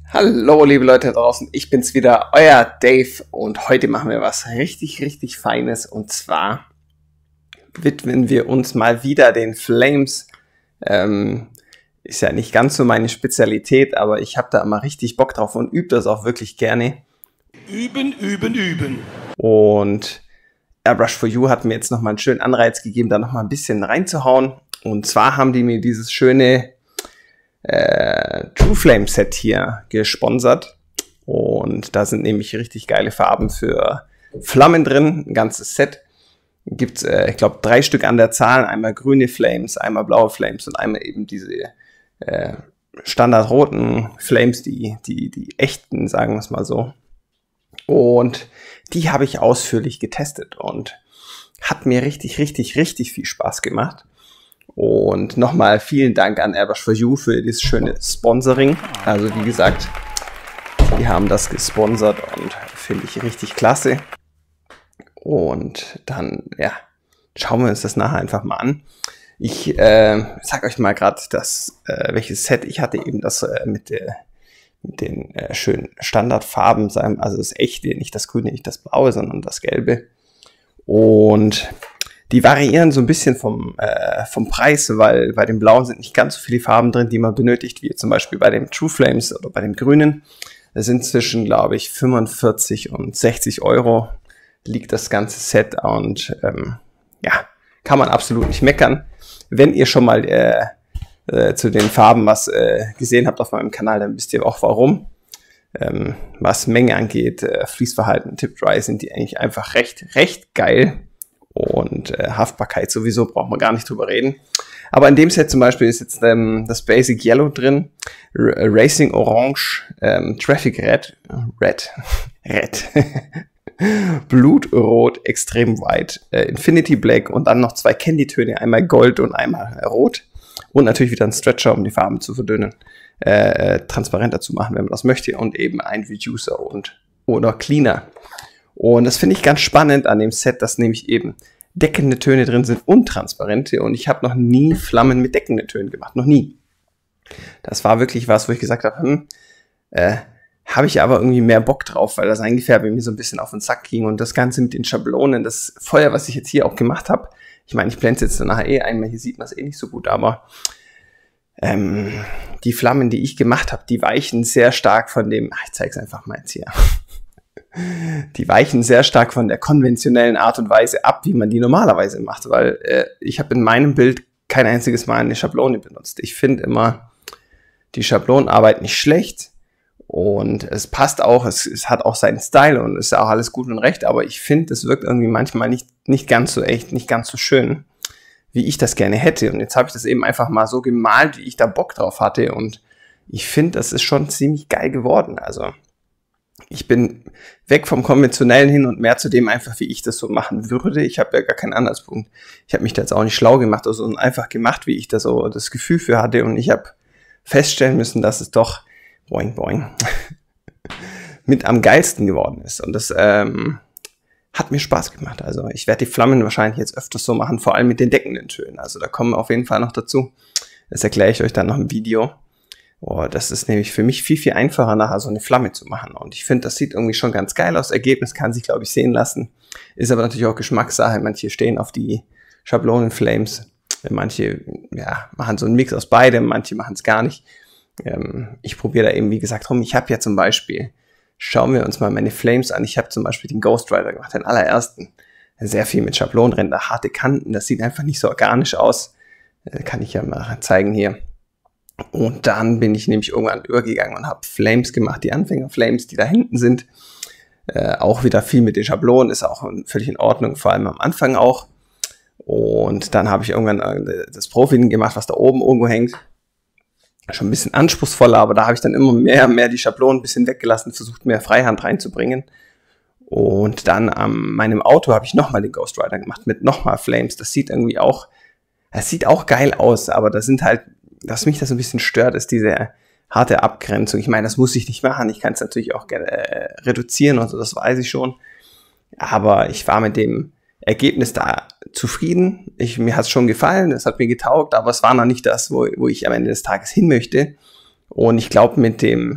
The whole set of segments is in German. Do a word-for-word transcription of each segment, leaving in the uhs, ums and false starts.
Hallo liebe Leute da draußen, ich bin's wieder, euer Dave und heute machen wir was richtig, richtig Feines und zwar widmen wir uns mal wieder den Flames. Ähm, ist ja nicht ganz so meine Spezialität, aber ich habe da immer richtig Bock drauf und übe das auch wirklich gerne. Üben, üben, üben. Und Airbrush for You hat mir jetzt nochmal einen schönen Anreiz gegeben, da nochmal ein bisschen reinzuhauen. Und zwar haben die mir dieses schöne Äh, True Flame Set hier gesponsert und da sind nämlich richtig geile Farben für Flammen drin, ein ganzes Set. Gibt es, äh, ich glaube, drei Stück an der Zahl, einmal grüne Flames, einmal blaue Flames und einmal eben diese äh, standardroten Flames, die, die, die echten, sagen wir es mal so. Und die habe ich ausführlich getestet und hat mir richtig, richtig, richtig viel Spaß gemacht. Und nochmal vielen Dank an Airbrush for You für dieses schöne Sponsoring. Also wie gesagt, die haben das gesponsert und finde ich richtig klasse. Und dann, ja, schauen wir uns das nachher einfach mal an. Ich äh, sag euch mal gerade, das äh, welches Set ich hatte, eben das äh, mit, der, mit den äh, schönen Standardfarben, also das echte, nicht das grüne, nicht das blaue, sondern das gelbe. Und die variieren so ein bisschen vom, äh, vom Preis, weil bei dem blauen sind nicht ganz so viele Farben drin, die man benötigt, wie zum Beispiel bei dem True Flames oder bei dem grünen. Das sind zwischen, glaube ich, fünfundvierzig und sechzig Euro liegt das ganze Set und ähm, ja, kann man absolut nicht meckern. Wenn ihr schon mal äh, äh, zu den Farben was äh, gesehen habt auf meinem Kanal, dann wisst ihr auch warum. Ähm, was Menge angeht, äh, Fließverhalten, Tip Dry sind die eigentlich einfach recht, recht geil. Und äh, Haftbarkeit sowieso, braucht man gar nicht drüber reden. Aber in dem Set zum Beispiel ist jetzt ähm, das Basic Yellow drin, R Racing Orange, ähm, Traffic Red, Red, Red, Blutrot, Extrem White, äh, Infinity Black und dann noch zwei Candy-Töne, einmal Gold und einmal Rot. Und natürlich wieder ein Stretcher, um die Farben zu verdünnen, äh, transparenter zu machen, wenn man das möchte. Und eben ein Reducer und oder Cleaner. Und das finde ich ganz spannend an dem Set, dass nämlich eben deckende Töne drin sind und transparente. Und ich habe noch nie Flammen mit deckenden Tönen gemacht, noch nie. Das war wirklich was, wo ich gesagt habe, hm, äh, habe ich aber irgendwie mehr Bock drauf, weil das Eingefärbe mir so ein bisschen auf den Sack ging. Und das Ganze mit den Schablonen, das Feuer, was ich jetzt hier auch nachher habe, ich meine, ich blende es jetzt nachher eh ein, hier sieht man es eh nicht so gut, aber ähm, die Flammen, die ich gemacht habe, die weichen sehr stark von dem, ach, ich zeige es einfach mal jetzt hier. Die weichen sehr stark von der konventionellen Art und Weise ab, wie man die normalerweise macht, weil äh, ich habe in meinem Bild kein einziges Mal eine Schablone benutzt. Ich finde immer die Schablonenarbeit nicht schlecht und es passt auch, es, es hat auch seinen Style und ist auch alles gut und recht, aber ich finde, es wirkt irgendwie manchmal nicht, nicht ganz so echt, nicht ganz so schön, wie ich das gerne hätte. Und jetzt habe ich das eben einfach mal so gemalt, wie ich da Bock drauf hatte und ich finde, das ist schon ziemlich geil geworden, also ich bin weg vom Konventionellen hin und mehr zu dem einfach, wie ich das so machen würde. Ich habe ja gar keinen Anhaltspunkt. Ich habe mich da jetzt auch nicht schlau gemacht, sondern einfach gemacht, wie ich da so das Gefühl für hatte. Und ich habe feststellen müssen, dass es doch boing, boing, mit am geilsten geworden ist. Und das ähm, hat mir Spaß gemacht. Also ich werde die Flammen wahrscheinlich jetzt öfters so machen, vor allem mit den deckenden Tönen. Also da kommen wir auf jeden Fall noch dazu. Das erkläre ich euch dann noch im Video. Oh, das ist nämlich für mich viel, viel einfacher, nachher so eine Flamme zu machen. Und ich finde, das sieht irgendwie schon ganz geil aus. Ergebnis kann sich, glaube ich, sehen lassen. Ist aber natürlich auch Geschmackssache. Manche stehen auf die Schablonenflames. Manche ja, machen so einen Mix aus beidem, manche machen es gar nicht. Ähm, ich probiere da eben, wie gesagt, rum. Ich habe ja zum Beispiel, schauen wir uns mal meine Flames an. Ich habe zum Beispiel den Ghost Rider gemacht, den allerersten. Sehr viel mit Schablonenränder, harte Kanten. Das sieht einfach nicht so organisch aus. Äh, kann ich ja mal zeigen hier. Und dann bin ich nämlich irgendwann übergegangen und habe Flames gemacht, die Anfänger-Flames, die da hinten sind. Äh, auch wieder viel mit den Schablonen, ist auch völlig in Ordnung, vor allem am Anfang auch. Und dann habe ich irgendwann äh, das Profi gemacht, was da oben irgendwo hängt. Schon ein bisschen anspruchsvoller, aber da habe ich dann immer mehr, mehr die Schablonen ein bisschen weggelassen, versucht mehr Freihand reinzubringen. Und dann an ähm, meinem Auto habe ich nochmal den Ghost Rider gemacht mit nochmal Flames. Das sieht irgendwie auch, das sieht auch geil aus, aber da sind halt, was mich da so ein bisschen stört, ist diese harte Abgrenzung. Ich meine, das muss ich nicht machen. Ich kann es natürlich auch gerne äh, reduzieren und so, das weiß ich schon. Aber ich war mit dem Ergebnis da zufrieden. Ich, mir hat es schon gefallen, es hat mir getaugt, aber es war noch nicht das, wo, wo ich am Ende des Tages hin möchte. Und ich glaube, mit dem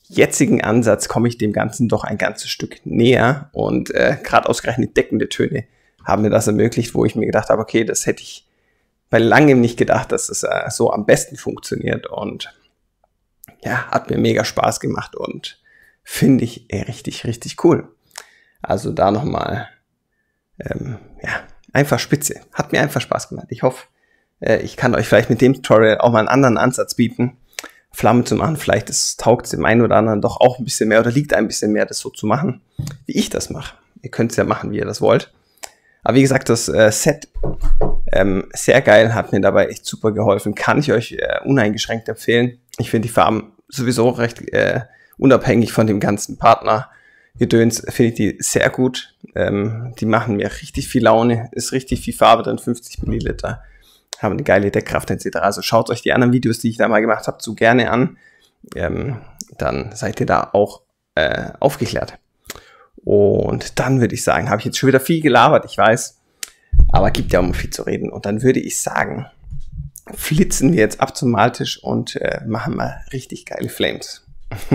jetzigen Ansatz komme ich dem Ganzen doch ein ganzes Stück näher und äh, gerade ausgerechnet deckende Töne haben mir das ermöglicht, wo ich mir gedacht habe, okay, das hätte ich bei langem nicht gedacht, dass es äh, so am besten funktioniert und ja, hat mir mega Spaß gemacht und finde ich äh, richtig, richtig cool. Also da nochmal, ähm, ja, einfach spitze. Hat mir einfach Spaß gemacht. Ich hoffe, äh, ich kann euch vielleicht mit dem Tutorial auch mal einen anderen Ansatz bieten, Flamme zu machen. Vielleicht taugt es dem einen oder anderen doch auch ein bisschen mehr oder liegt ein bisschen mehr, das so zu machen, wie ich das mache. Ihr könnt es ja machen, wie ihr das wollt. Aber wie gesagt, das äh, Set, ähm, sehr geil, hat mir dabei echt super geholfen. Kann ich euch äh, uneingeschränkt empfehlen. Ich finde die Farben sowieso recht äh, unabhängig von dem ganzen Partner-Gedöns, finde ich die sehr gut. Ähm, die machen mir richtig viel Laune, ist richtig viel Farbe drin, fünfzig Milliliter. Haben eine geile Deckkraft et cetera. Also schaut euch die anderen Videos, die ich da mal gemacht habe, so gerne an. Ähm, dann seid ihr da auch äh, aufgeklärt. Und dann würde ich sagen, habe ich jetzt schon wieder viel gelabert, ich weiß, aber gibt ja auch mal viel zu reden. Und dann würde ich sagen, flitzen wir jetzt ab zum Maltisch und äh, machen mal richtig geile Flames.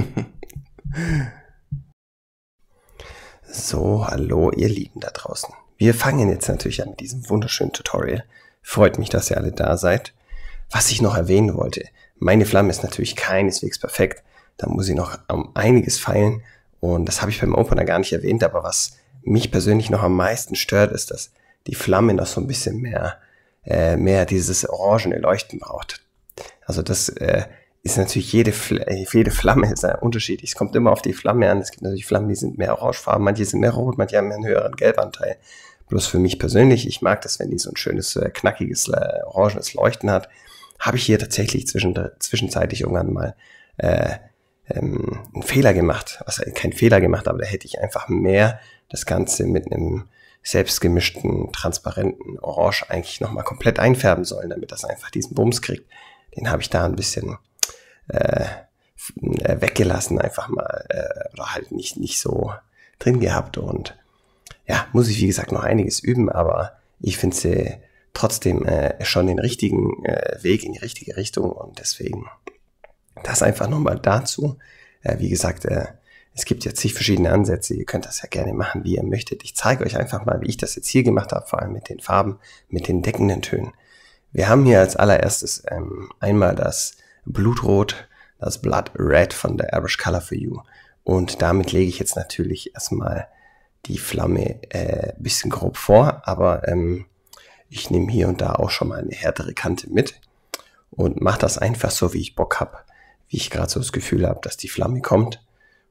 So, hallo ihr Lieben da draußen. Wir fangen jetzt natürlich an mit diesem wunderschönen Tutorial. Freut mich, dass ihr alle da seid. Was ich noch erwähnen wollte, meine Flamme ist natürlich keineswegs perfekt. Da muss ich noch um einiges feilen. Und das habe ich beim Opener gar nicht erwähnt, aber was mich persönlich noch am meisten stört, ist, dass die Flamme noch so ein bisschen mehr, äh, mehr dieses orangene Leuchten braucht. Also das äh, ist natürlich, jede, Fl jede Flamme ist ja unterschiedlich. Es kommt immer auf die Flamme an. Es gibt natürlich Flammen, die sind mehr orangefarben, manche sind mehr rot, manche haben einen höheren Gelbanteil. Bloß für mich persönlich, ich mag das, wenn die so ein schönes, äh, knackiges, äh, orangenes Leuchten hat. Habe ich hier tatsächlich zwischen, zwischenzeitlich irgendwann mal äh, ähm, einen Fehler gemacht. Also kein Fehler gemacht, aber da hätte ich einfach mehr das Ganze mit einem selbstgemischten, transparenten Orange eigentlich nochmal komplett einfärben sollen, damit das einfach diesen Bums kriegt. Den habe ich da ein bisschen äh, weggelassen, einfach mal, äh, oder halt nicht, nicht so drin gehabt. Und ja, muss ich wie gesagt noch einiges üben, aber ich finde sie trotzdem äh, schon den richtigen äh, Weg in die richtige Richtung und deswegen das einfach nochmal dazu. Äh, wie gesagt, äh, es gibt jetzt zig verschiedene Ansätze, ihr könnt das ja gerne machen, wie ihr möchtet. Ich zeige euch einfach mal, wie ich das jetzt hier gemacht habe, vor allem mit den Farben, mit den deckenden Tönen. Wir haben hier als allererstes ähm, einmal das Blutrot, das Blood Red von der Airbrush Color for You und damit lege ich jetzt natürlich erstmal die Flamme äh, ein bisschen grob vor, aber ähm, ich nehme hier und da auch schon mal eine härtere Kante mit und mache das einfach so, wie ich Bock habe, wie ich gerade so das Gefühl habe, dass die Flamme kommt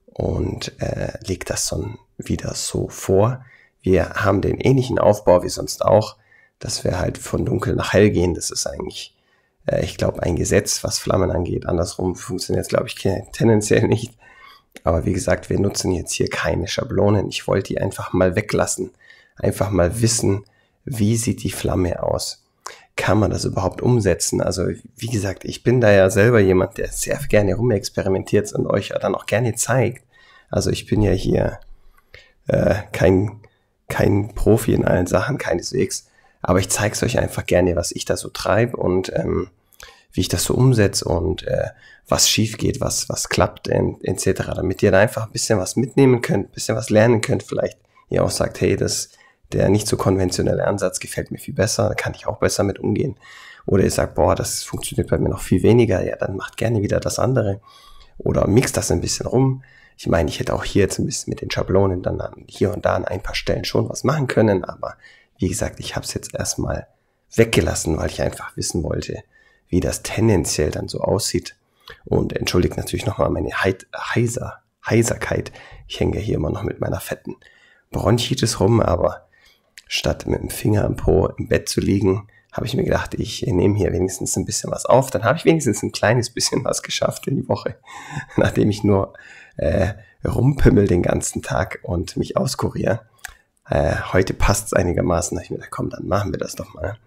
und äh, lege das dann wieder so vor. Wir haben den ähnlichen Aufbau wie sonst auch, dass wir halt von dunkel nach hell gehen. Das ist eigentlich, äh, ich glaube, ein Gesetz, was Flammen angeht. Andersrum funktioniert es, glaube ich, tendenziell nicht. Aber wie gesagt, wir nutzen jetzt hier keine Schablonen. Ich wollte die einfach mal weglassen. Einfach mal wissen, wie sieht die Flamme aus? Kann man das überhaupt umsetzen? Also wie gesagt, ich bin da ja selber jemand, der sehr gerne rumexperimentiert und euch dann auch gerne zeigt. Also ich bin ja hier äh, kein, kein Profi in allen Sachen, keineswegs. Aber ich zeige es euch einfach gerne, was ich da so treibe und ähm, wie ich das so umsetze und äh, was schief geht, was, was klappt et cetera. Damit ihr da einfach ein bisschen was mitnehmen könnt, ein bisschen was lernen könnt. Vielleicht ihr auch sagt, hey, das der nicht so konventionelle Ansatz gefällt mir viel besser, da kann ich auch besser mit umgehen. Oder ihr sagt, boah, das funktioniert bei mir noch viel weniger, ja, dann macht gerne wieder das andere. Oder mixt das ein bisschen rum. Ich meine, ich hätte auch hier jetzt ein bisschen mit den Schablonen dann hier und da an ein paar Stellen schon was machen können, aber wie gesagt, ich habe es jetzt erstmal weggelassen, weil ich einfach wissen wollte, wie das tendenziell dann so aussieht. Und entschuldigt natürlich nochmal meine Heiser, Heiserkeit. Ich hänge hier immer noch mit meiner fetten Bronchitis rum, aber statt mit dem Finger am Po im Bett zu liegen, habe ich mir gedacht, ich nehme hier wenigstens ein bisschen was auf. Dann habe ich wenigstens ein kleines bisschen was geschafft in die Woche, nachdem ich nur äh, rumpimmel den ganzen Tag und mich auskuriere. Äh, heute passt es einigermaßen. Da habe ich mir gedacht, komm, dann machen wir das doch mal.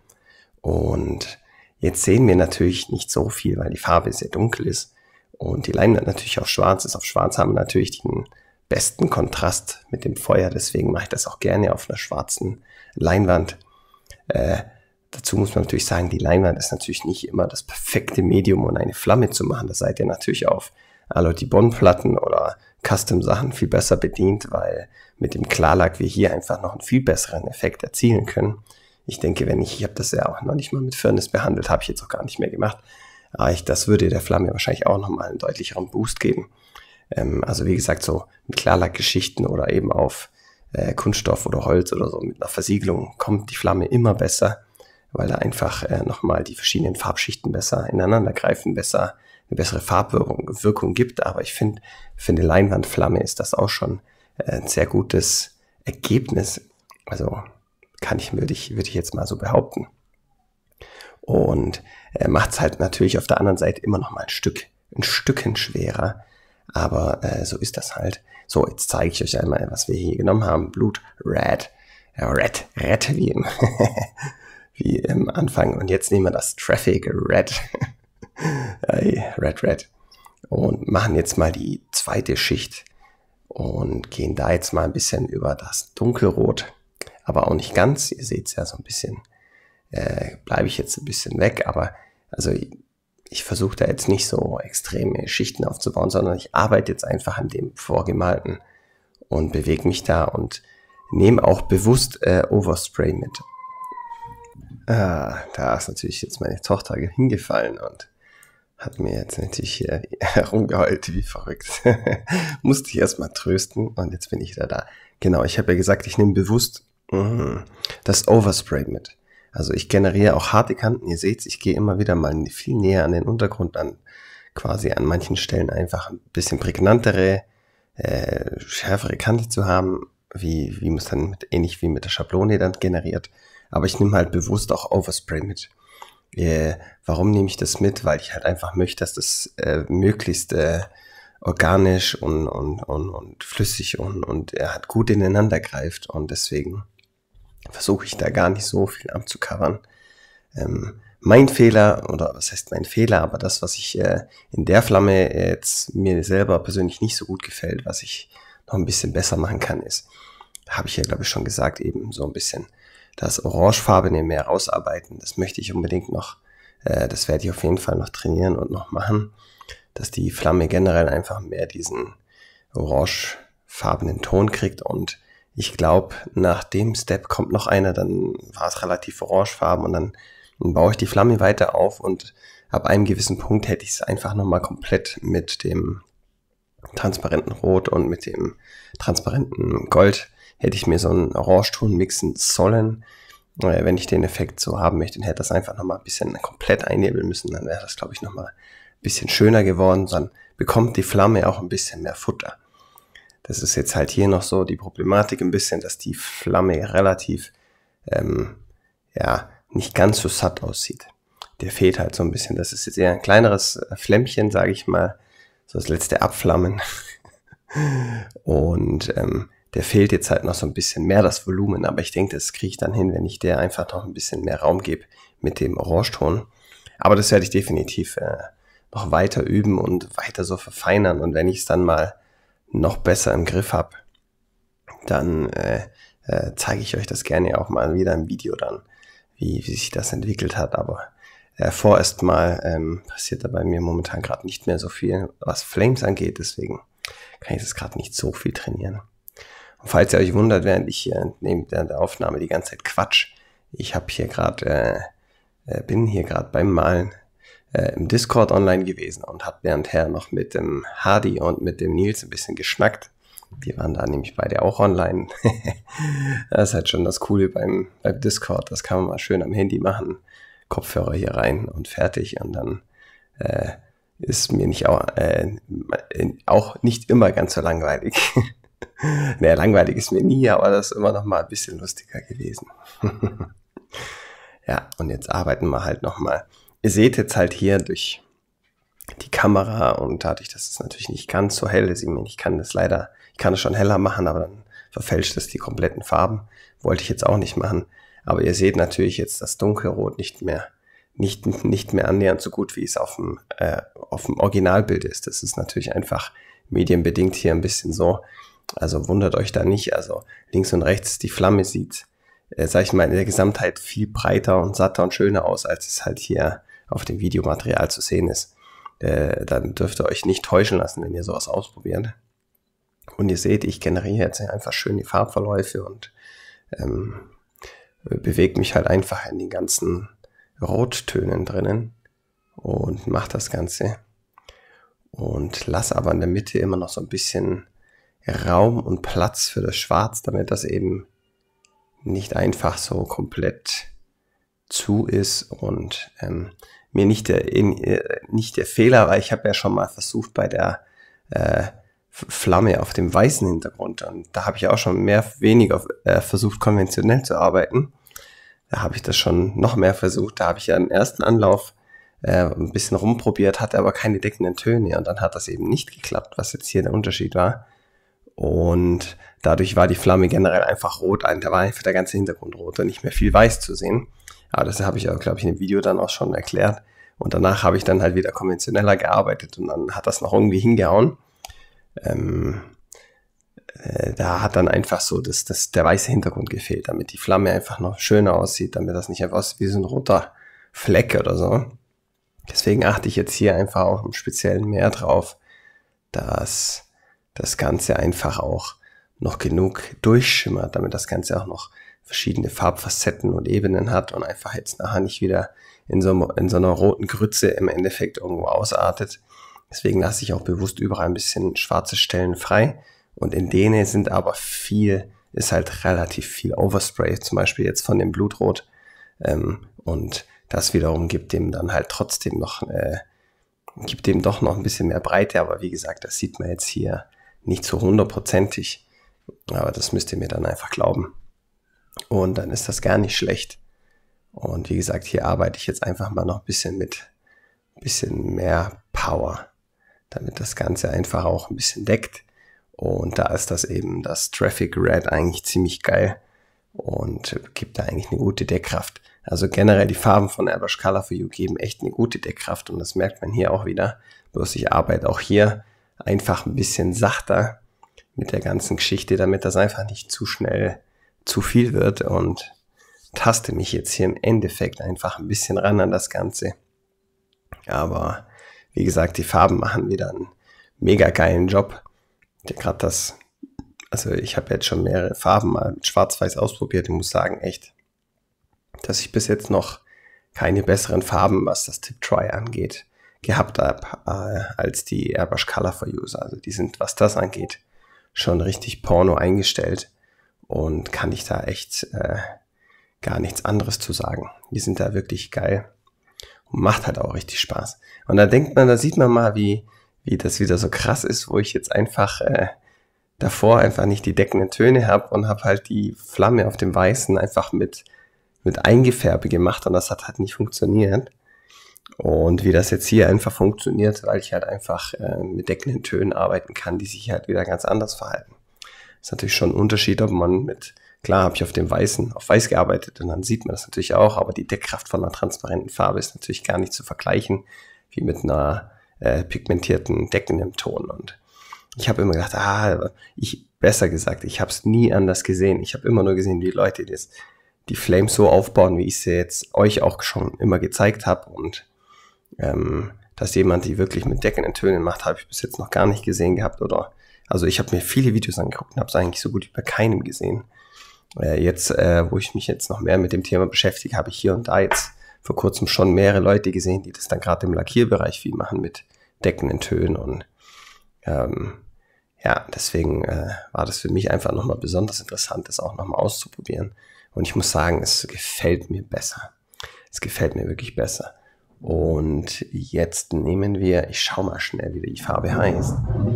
Und jetzt sehen wir natürlich nicht so viel, weil die Farbe sehr dunkel ist und die Leinwand natürlich auch schwarz ist. Auf schwarz haben wir natürlich den besten Kontrast mit dem Feuer, deswegen mache ich das auch gerne auf einer schwarzen Leinwand. Äh, dazu muss man natürlich sagen, die Leinwand ist natürlich nicht immer das perfekte Medium, um eine Flamme zu machen. Das seid ihr natürlich auf Aloe-Dibond-Platten oder Custom-Sachen viel besser bedient, weil mit dem Klarlack wir hier einfach noch einen viel besseren Effekt erzielen können. Ich denke, wenn ich, ich habe das ja auch noch nicht mal mit Firnis behandelt, habe ich jetzt auch gar nicht mehr gemacht, aber ich, das würde der Flamme wahrscheinlich auch nochmal einen deutlicheren Boost geben. Ähm, also wie gesagt, so mit Klarlackgeschichten oder eben auf äh, Kunststoff oder Holz oder so mit einer Versiegelung kommt die Flamme immer besser, weil da einfach äh, nochmal die verschiedenen Farbschichten besser ineinander greifen, besser eine bessere Farbwirkung Wirkung gibt. Aber ich finde, für eine Leinwandflamme ist das auch schon äh, ein sehr gutes Ergebnis. Also kann ich, würde ich, würde ich jetzt mal so behaupten. Und äh, macht es halt natürlich auf der anderen Seite immer noch mal ein Stück, ein Stückchen schwerer. Aber äh, so ist das halt. So, jetzt zeige ich euch einmal, was wir hier genommen haben. Blut Red. Ja, Red, Red wie im, wie im Anfang. Und jetzt nehmen wir das Traffic Red. Red, Red. Und machen jetzt mal die zweite Schicht. Und gehen da jetzt mal ein bisschen über das Dunkelrot. Aber auch nicht ganz. Ihr seht es ja so ein bisschen. Äh, bleibe ich jetzt ein bisschen weg. Aber also ich, ich versuche da jetzt nicht so extreme Schichten aufzubauen, sondern ich arbeite jetzt einfach an dem Vorgemalten und bewege mich da und nehme auch bewusst äh, Overspray mit. Ah, da ist natürlich jetzt meine Tochter hingefallen und hat mir jetzt natürlich hier herumgeheult, wie verrückt. Musste ich erstmal trösten und jetzt bin ich wieder da. Genau, ich habe ja gesagt, ich nehme bewusst mh, das Overspray mit. Also ich generiere auch harte Kanten. Ihr seht, ich gehe immer wieder mal viel näher an den Untergrund, an quasi an manchen Stellen einfach ein bisschen prägnantere, äh, schärfere Kante zu haben, wie wie man es dann mit, ähnlich wie mit der Schablone dann generiert. Aber ich nehme halt bewusst auch Overspray mit. Äh, warum nehme ich das mit? Weil ich halt einfach möchte, dass das äh, möglichst äh, organisch und und und und flüssig und und er hat gut ineinander greift und deswegen versuche ich da gar nicht so viel abzucovern. Ähm, mein Fehler, oder was heißt mein Fehler, aber das, was ich äh, in der Flamme jetzt mir selber persönlich nicht so gut gefällt, was ich noch ein bisschen besser machen kann, ist, habe ich ja glaube ich schon gesagt, eben so ein bisschen das Orangefarbene mehr rausarbeiten. Das möchte ich unbedingt noch, äh, das werde ich auf jeden Fall noch trainieren und noch machen, dass die Flamme generell einfach mehr diesen orangefarbenen Ton kriegt und ich glaube, nach dem Step kommt noch einer, dann war es relativ orangefarben und dann, dann baue ich die Flamme weiter auf und ab einem gewissen Punkt hätte ich es einfach nochmal komplett mit dem transparenten Rot und mit dem transparenten Gold hätte ich mir so einen Orangeton mixen sollen, äh, wenn ich den Effekt so haben möchte und hätte das einfach nochmal ein bisschen komplett einnebeln müssen, dann wäre das glaube ich nochmal ein bisschen schöner geworden, dann bekommt die Flamme auch ein bisschen mehr Futter. Das ist jetzt halt hier noch so die Problematik ein bisschen, dass die Flamme relativ, ähm, ja, nicht ganz so satt aussieht. Der fehlt halt so ein bisschen. Das ist jetzt eher ein kleineres Flämmchen, sage ich mal, so das letzte Abflammen. Und ähm, der fehlt jetzt halt noch so ein bisschen mehr, das Volumen. Aber ich denke, das kriege ich dann hin, wenn ich der einfach noch ein bisschen mehr Raum gebe mit dem Orangeton. Aber das werde ich definitiv äh, noch weiter üben und weiter so verfeinern. Und wenn ich es dann mal noch besser im Griff habe, dann äh, äh, zeige ich euch das gerne auch mal wieder im Video dann, wie, wie sich das entwickelt hat. Aber äh, vorerst mal ähm, passiert da bei mir momentan gerade nicht mehr so viel, was Flames angeht. Deswegen kann ich das gerade nicht so viel trainieren. Und falls ihr euch wundert, während ich hier neben der Aufnahme die ganze Zeit quatsch, ich habe hier gerade, äh, äh, bin hier gerade beim Malen Äh, im Discord online gewesen und habe währendher noch mit dem Hardy und mit dem Nils ein bisschen geschnackt. Die waren da nämlich beide auch online. Das ist halt schon das Coole beim, beim Discord. Das kann man mal schön am Handy machen. Kopfhörer hier rein und fertig. Und dann äh, ist mir nicht auch, äh, auch nicht immer ganz so langweilig. Naja, langweilig ist mir nie, aber das ist immer noch mal ein bisschen lustiger gewesen. Ja, und jetzt arbeiten wir halt noch mal. Ihr seht jetzt halt hier durch die Kamera und dadurch, dass es natürlich nicht ganz so hell ist, ich kann das leider, ich kann es schon heller machen, aber dann verfälscht es die kompletten Farben. Wollte ich jetzt auch nicht machen. Aber ihr seht natürlich jetzt das Dunkelrot nicht mehr, nicht, nicht mehr annähernd so gut, wie es auf dem, äh, auf dem Originalbild ist. Das ist natürlich einfach medienbedingt hier ein bisschen so. Also wundert euch da nicht. Also links und rechts die Flamme sieht, äh, sag ich mal, in der Gesamtheit viel breiter und satter und schöner aus, als es halt hier auf dem Videomaterial zu sehen ist. äh, dann dürft ihr euch nicht täuschen lassen, wenn ihr sowas ausprobiert. Und ihr seht, ich generiere jetzt einfach schön die Farbverläufe und ähm, bewege mich halt einfach in den ganzen Rottönen drinnen und mache das Ganze. Und lasse aber in der Mitte immer noch so ein bisschen Raum und Platz für das Schwarz, damit das eben nicht einfach so komplett zu ist und ähm, mir nicht der, in, äh, nicht der Fehler, weil ich habe ja schon mal versucht bei der äh, Flamme auf dem weißen Hintergrund und da habe ich auch schon mehr weniger äh, versucht konventionell zu arbeiten. Da habe ich das schon noch mehr versucht, da habe ich ja im ersten Anlauf äh, ein bisschen rumprobiert, hatte aber keine deckenden Töne und dann hat das eben nicht geklappt, was jetzt hier der Unterschied war. Und dadurch war die Flamme generell einfach rot, da war einfach der ganze Hintergrund rot und nicht mehr viel weiß zu sehen. Aber das habe ich auch, glaube ich, in dem Video dann auch schon erklärt. Und danach habe ich dann halt wieder konventioneller gearbeitet und dann hat das noch irgendwie hingehauen. Ähm, äh, da hat dann einfach so das, das, der weiße Hintergrund gefehlt, damit die Flamme einfach noch schöner aussieht, damit das nicht einfach aussieht wie so ein roter Fleck oder so. Deswegen achte ich jetzt hier einfach auch im Speziellen mehr drauf, dass das Ganze einfach auch noch genug durchschimmert, damit das Ganze auch noch verschiedene Farbfacetten und Ebenen hat und einfach jetzt nachher nicht wieder in so, in so einer roten Grütze im Endeffekt irgendwo ausartet. Deswegen lasse ich auch bewusst überall ein bisschen schwarze Stellen frei und in denen sind aber viel, ist halt relativ viel Overspray, zum Beispiel jetzt von dem Blutrot ähm, und das wiederum gibt dem dann halt trotzdem noch, äh, gibt dem doch noch ein bisschen mehr Breite, aber wie gesagt, das sieht man jetzt hier nicht so hundertprozentig, aber das müsst ihr mir dann einfach glauben. Und dann ist das gar nicht schlecht. Und wie gesagt, hier arbeite ich jetzt einfach mal noch ein bisschen mit ein bisschen mehr Power, damit das Ganze einfach auch ein bisschen deckt. Und da ist das eben das Traffic Red eigentlich ziemlich geil und gibt da eigentlich eine gute Deckkraft. Also generell die Farben von Airbrush Color for You geben echt eine gute Deckkraft und das merkt man hier auch wieder. Bloß ich arbeite auch hier einfach ein bisschen sachter mit der ganzen Geschichte, damit das einfach nicht zu schnell zu viel wird und taste mich jetzt hier im Endeffekt einfach ein bisschen ran an das Ganze. Aber wie gesagt, die Farben machen wieder einen mega geilen Job. Gerade das, also ich habe jetzt schon mehrere Farben mal mit Schwarz-Weiß ausprobiert und muss sagen, echt, dass ich bis jetzt noch keine besseren Farben, was das Tip-Try angeht, gehabt habe, äh, als die Airbrush Color for You. Also die sind, was das angeht, schon richtig Porno eingestellt und kann ich da echt äh, gar nichts anderes zu sagen. Die sind da wirklich geil und macht halt auch richtig Spaß. Und da denkt man, da sieht man mal, wie, wie das wieder so krass ist, wo ich jetzt einfach äh, davor einfach nicht die deckenden Töne habe und habe halt die Flamme auf dem Weißen einfach mit, mit Eingefärbe gemacht und das hat halt nicht funktioniert. Und wie das jetzt hier einfach funktioniert, weil ich halt einfach äh, mit deckenden Tönen arbeiten kann, die sich halt wieder ganz anders verhalten. Das ist natürlich schon ein Unterschied, ob man mit, klar habe ich auf dem Weißen, auf Weiß gearbeitet und dann sieht man das natürlich auch, aber die Deckkraft von einer transparenten Farbe ist natürlich gar nicht zu vergleichen, wie mit einer äh, pigmentierten deckenden Ton. Und ich habe immer gedacht, ah, ich, besser gesagt, ich habe es nie anders gesehen. Ich habe immer nur gesehen, wie Leute das, die Flames so aufbauen, wie ich sie jetzt euch auch schon immer gezeigt habe und Ähm, dass jemand die wirklich mit deckenden Tönen macht, habe ich bis jetzt noch gar nicht gesehen gehabt. Oder also ich habe mir viele Videos angeguckt und habe es eigentlich so gut wie bei keinem gesehen. Äh, jetzt, äh, wo ich mich jetzt noch mehr mit dem Thema beschäftige, habe ich hier und da jetzt vor kurzem schon mehrere Leute gesehen, die das dann gerade im Lackierbereich viel machen mit deckenden Tönen. Und ähm, ja, deswegen äh, war das für mich einfach nochmal besonders interessant, das auch nochmal auszuprobieren. Und ich muss sagen, es gefällt mir besser. Es gefällt mir wirklich besser. Und jetzt nehmen wir, ich schau mal schnell, wie die Farbe heißt.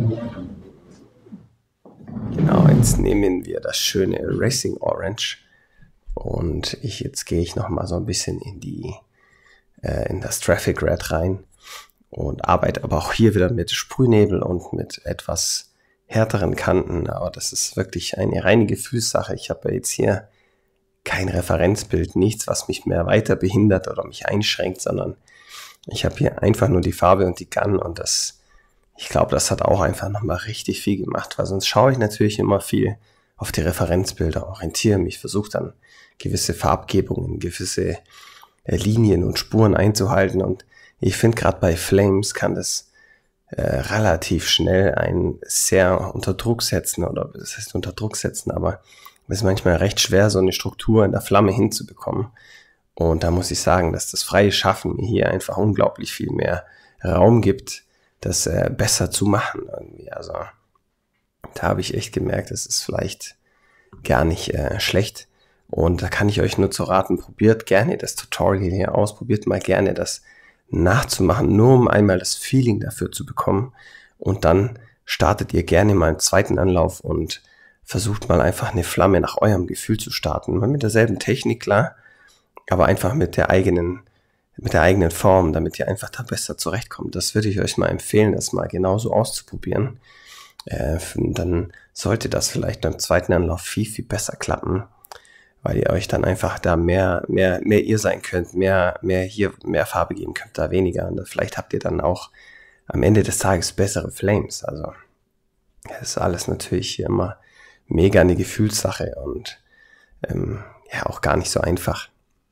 Genau, jetzt nehmen wir das schöne Racing Orange. Und ich, jetzt gehe ich nochmal so ein bisschen in die, äh, in das Traffic Red rein. Und arbeite aber auch hier wieder mit Sprühnebel und mit etwas härteren Kanten. Aber das ist wirklich eine reine Gefühlssache. Ich habe jetzt hier kein Referenzbild, nichts, was mich mehr weiter behindert oder mich einschränkt, sondern ich habe hier einfach nur die Farbe und die Gun und das, ich glaube, das hat auch einfach nochmal richtig viel gemacht, weil sonst schaue ich natürlich immer viel auf die Referenzbilder, orientiere mich, versuche dann gewisse Farbgebungen, gewisse äh, Linien und Spuren einzuhalten und ich finde gerade bei Flames kann das äh, relativ schnell einen sehr unter Druck setzen, oder das heißt unter Druck setzen, aber es ist manchmal recht schwer, so eine Struktur in der Flamme hinzubekommen. Und da muss ich sagen, dass das freie Schaffen mir hier einfach unglaublich viel mehr Raum gibt, das äh, besser zu machen irgendwie. Also da habe ich echt gemerkt, das ist vielleicht gar nicht äh, schlecht. Und da kann ich euch nur zu raten, probiert gerne das Tutorial hier aus, probiert mal gerne das nachzumachen, nur um einmal das Feeling dafür zu bekommen. Und dann startet ihr gerne mal einen zweiten Anlauf und versucht mal einfach eine Flamme nach eurem Gefühl zu starten. Mal mit derselben Technik, klar, aber einfach mit der eigenen, mit der eigenen Form, damit ihr einfach da besser zurechtkommt. Das würde ich euch mal empfehlen, das mal genauso auszuprobieren. Äh, dann sollte das vielleicht beim zweiten Anlauf viel, viel besser klappen, weil ihr euch dann einfach da mehr, mehr, mehr ihr sein könnt, mehr, mehr hier, mehr Farbe geben könnt, da weniger. Und vielleicht habt ihr dann auch am Ende des Tages bessere Flames. Also, das ist alles natürlich hier immer mega eine Gefühlssache und ähm, ja, auch gar nicht so einfach.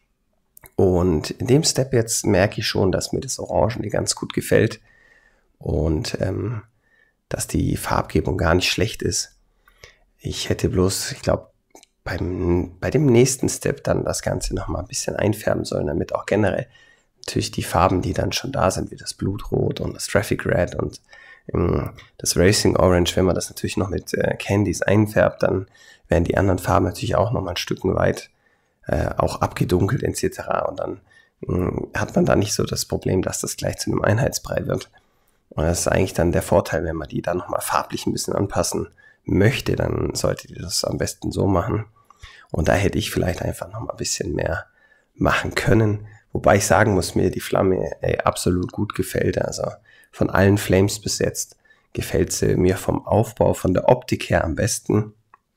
Und in dem Step jetzt merke ich schon, dass mir das Orangene ganz gut gefällt und ähm, dass die Farbgebung gar nicht schlecht ist. Ich hätte bloß, ich glaube, beim bei dem nächsten Step dann das Ganze nochmal ein bisschen einfärben sollen, damit auch generell natürlich die Farben, die dann schon da sind, wie das Blutrot und das Traffic Red und ähm, das Racing Orange, wenn man das natürlich noch mit äh, Candies einfärbt, dann werden die anderen Farben natürlich auch nochmal ein Stück weit äh, auch abgedunkelt et cetera. Und dann ähm, hat man da nicht so das Problem, dass das gleich zu einem Einheitsbrei wird. Und das ist eigentlich dann der Vorteil, wenn man die dann nochmal farblich ein bisschen anpassen möchte, dann solltet ihr das am besten so machen. Und da hätte ich vielleicht einfach noch mal ein bisschen mehr machen können. Wobei ich sagen muss, mir die Flamme ey, absolut gut gefällt. Also von allen Flames bis jetzt gefällt sie mir vom Aufbau, von der Optik her am besten.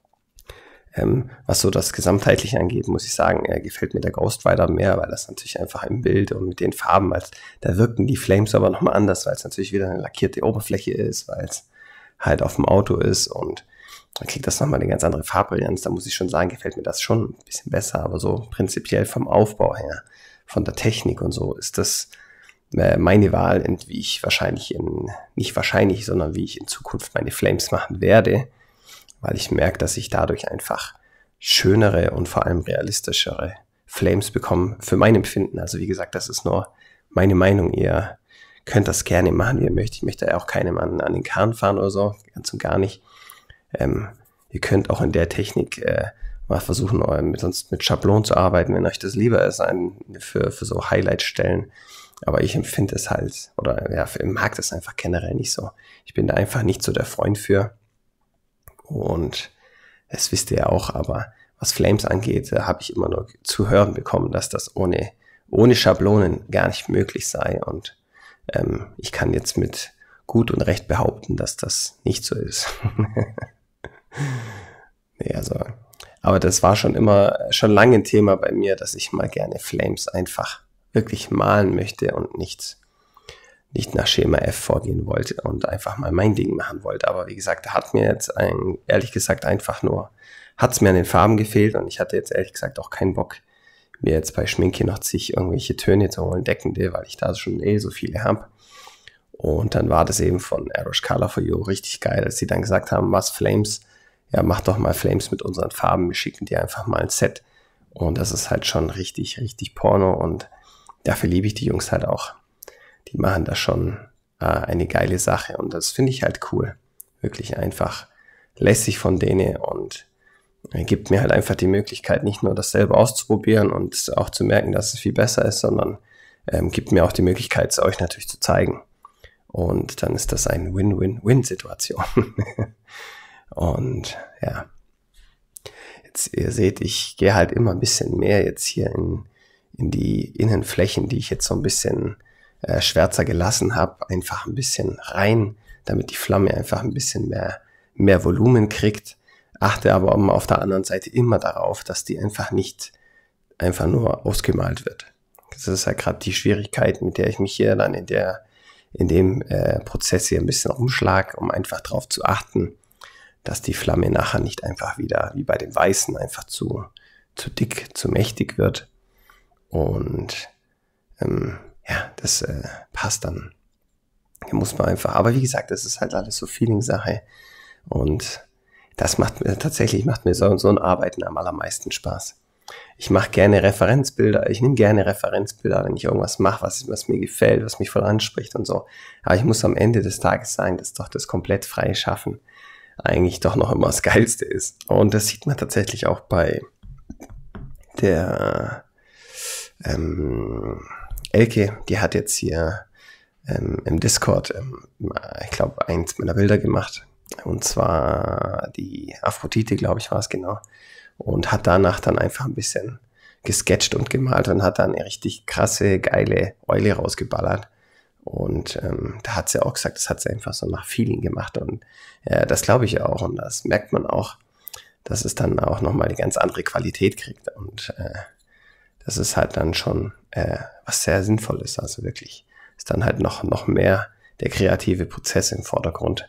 Ähm, was so das Gesamtheitliche angeht, muss ich sagen, äh, gefällt mir der Ghost Rider mehr, weil das natürlich einfach im Bild und mit den Farben, als da wirken die Flames aber nochmal anders, weil es natürlich wieder eine lackierte Oberfläche ist, weil es halt auf dem Auto ist und dann kriegt das nochmal eine ganz andere Farbbrillanz. Da muss ich schon sagen, gefällt mir das schon ein bisschen besser, aber so prinzipiell vom Aufbau her, von der Technik und so, ist das äh, meine Wahl, und wie ich wahrscheinlich in, nicht wahrscheinlich, sondern wie ich in Zukunft meine Flames machen werde, weil ich merke, dass ich dadurch einfach schönere und vor allem realistischere Flames bekomme, für mein Empfinden. Also wie gesagt, das ist nur meine Meinung. Ihr könnt das gerne machen, wie ihr möchtet. Ich möchte ja auch keinem an, an den Kahn fahren oder so, ganz und gar nicht. Ähm, ihr könnt auch in der Technik äh, mal versuchen, mit, sonst mit Schablonen zu arbeiten, wenn euch das lieber ist, ein, für, für so Highlight-Stellen. Aber ich empfinde es halt, oder ja, mag das einfach generell nicht so. Ich bin da einfach nicht so der Freund für. Und das wisst ihr ja auch, aber was Flames angeht, da habe ich immer nur zu hören bekommen, dass das ohne, ohne Schablonen gar nicht möglich sei. Und ähm, ich kann jetzt mit gut und recht behaupten, dass das nicht so ist. Nee, also, aber das war schon immer, schon lange ein Thema bei mir, dass ich mal gerne Flames einfach wirklich malen möchte und nicht, nicht nach Schema F vorgehen wollte und einfach mal mein Ding machen wollte. Aber wie gesagt, hat mir jetzt ein, ehrlich gesagt einfach nur, hat es mir an den Farben gefehlt und ich hatte jetzt ehrlich gesagt auch keinen Bock, mir jetzt bei Schminke noch zig irgendwelche Töne zu holen, deckende, weil ich da schon eh so viele habe. Und dann war das eben von Airbrush Color for You richtig geil, als sie dann gesagt haben, was Flames, ja, mach doch mal Flames mit unseren Farben, wir schicken dir einfach mal ein Set. Und das ist halt schon richtig, richtig Porno und dafür liebe ich die Jungs halt auch. Die machen da schon äh, eine geile Sache und das finde ich halt cool. Wirklich einfach lässig von denen und äh, gibt mir halt einfach die Möglichkeit, nicht nur das selber auszuprobieren und auch zu merken, dass es viel besser ist, sondern ähm, gibt mir auch die Möglichkeit, es euch natürlich zu zeigen. Und dann ist das eine Win-Win-Win-Situation. Und ja, jetzt ihr seht, ich gehe halt immer ein bisschen mehr jetzt hier in, in die Innenflächen, die ich jetzt so ein bisschen äh, schwärzer gelassen habe, einfach ein bisschen rein, damit die Flamme einfach ein bisschen mehr, mehr Volumen kriegt. Achte aber auf der anderen Seite immer darauf, dass die einfach nicht einfach nur ausgemalt wird. Das ist ja gerade die Schwierigkeit, mit der ich mich hier dann in der in dem äh, Prozess hier ein bisschen rumschlag, um einfach darauf zu achten, dass die Flamme nachher nicht einfach wieder, wie bei den Weißen, einfach zu, zu dick, zu mächtig wird. Und ähm, ja, das äh, passt dann. Da muss man einfach, aber wie gesagt, das ist halt alles so Feeling-Sache. Und das macht mir tatsächlich, macht mir so, so ein Arbeiten am allermeisten Spaß. Ich mache gerne Referenzbilder, ich nehme gerne Referenzbilder, wenn ich irgendwas mache, was, was mir gefällt, was mich voll anspricht und so. Aber ich muss am Ende des Tages sagen, dass doch das komplett freie Schaffen eigentlich doch noch immer das Geilste ist. Und das sieht man tatsächlich auch bei der ähm, Elke, die hat jetzt hier ähm, im Discord, ähm, ich glaube, eins meiner Bilder gemacht. Und zwar die Aphrodite, glaube ich, war es genau. Und hat danach dann einfach ein bisschen gesketcht und gemalt und hat dann eine richtig krasse, geile Eule rausgeballert. Und ähm, da hat sie auch gesagt, das hat sie einfach so nach Feeling gemacht. Und äh, das glaube ich auch. Und das merkt man auch, dass es dann auch nochmal eine ganz andere Qualität kriegt. Und äh, das ist halt dann schon äh, was sehr Sinnvolles. Also wirklich ist dann halt noch, noch mehr der kreative Prozess im Vordergrund.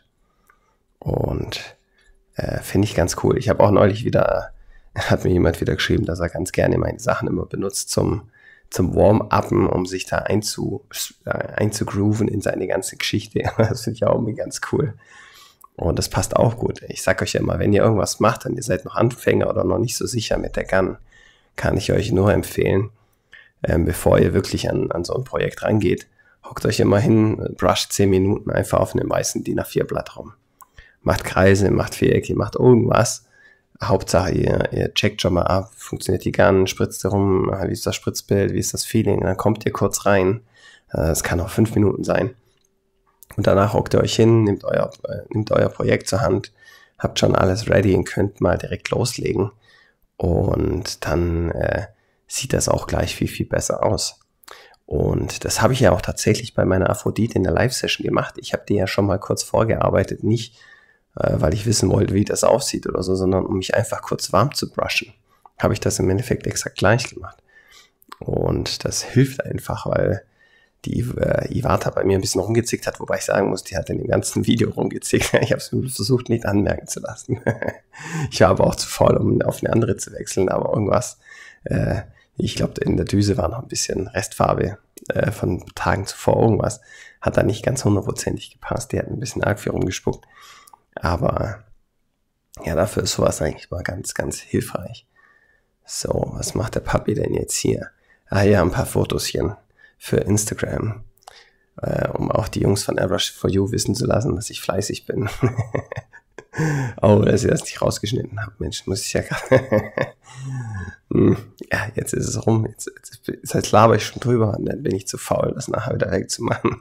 Und äh, finde ich ganz cool. Ich habe auch neulich wieder, hat mir jemand wieder geschrieben, dass er ganz gerne meine Sachen immer benutzt zum, zum Warm-Upen, um sich da einzu, äh, einzugrooven in seine ganze Geschichte. Das finde ich auch irgendwie ganz cool. Und das passt auch gut. Ich sag euch ja immer, wenn ihr irgendwas macht und ihr seid noch Anfänger oder noch nicht so sicher mit der Gun, kann ich euch nur empfehlen, ähm, bevor ihr wirklich an, an so ein Projekt rangeht, hockt euch immer hin, brusht zehn Minuten einfach auf einem weißen D I N A vier Blatt rum. Macht Kreise, macht Vierecke, macht irgendwas. Hauptsache, ihr, ihr checkt schon mal ab, funktioniert die Gun, spritzt rum, wie ist das Spritzbild, wie ist das Feeling, und dann kommt ihr kurz rein. Es kann auch fünf Minuten sein. Und danach hockt ihr euch hin, nehmt euer, äh, nehmt euer Projekt zur Hand, habt schon alles ready und könnt mal direkt loslegen. Und dann äh, sieht das auch gleich viel, viel besser aus. Und das habe ich ja auch tatsächlich bei meiner Aphrodite in der Live-Session gemacht. Ich habe die ja schon mal kurz vorgearbeitet, nicht äh, weil ich wissen wollte, wie das aussieht oder so, sondern um mich einfach kurz warm zu brushen. Habe ich das im Endeffekt exakt gleich gemacht. Und das hilft einfach, weil die äh, Iwata bei mir ein bisschen rumgezickt hat, wobei ich sagen muss, die hat in dem ganzen Video rumgezickt. Ich habe es versucht, nicht anmerken zu lassen. Ich war aber auch zu faul, um auf eine andere zu wechseln, aber irgendwas, äh, ich glaube, in der Düse war noch ein bisschen Restfarbe äh, von Tagen zuvor, irgendwas, hat da nicht ganz hundertprozentig gepasst. Die hat ein bisschen arg viel rumgespuckt, aber ja, dafür ist sowas eigentlich mal ganz, ganz hilfreich. So, was macht der Papi denn jetzt hier? Ah ja, ein paar Fotoschen für Instagram, äh, um auch die Jungs von Airbrush for You wissen zu lassen, dass ich fleißig bin. Oh, dass ich das nicht rausgeschnitten habe. Mensch, muss ich ja gerade. hm, ja, jetzt ist es rum. Jetzt, jetzt, jetzt, jetzt laber ich schon drüber und dann bin ich zu faul, das nachher wieder wegzumachen.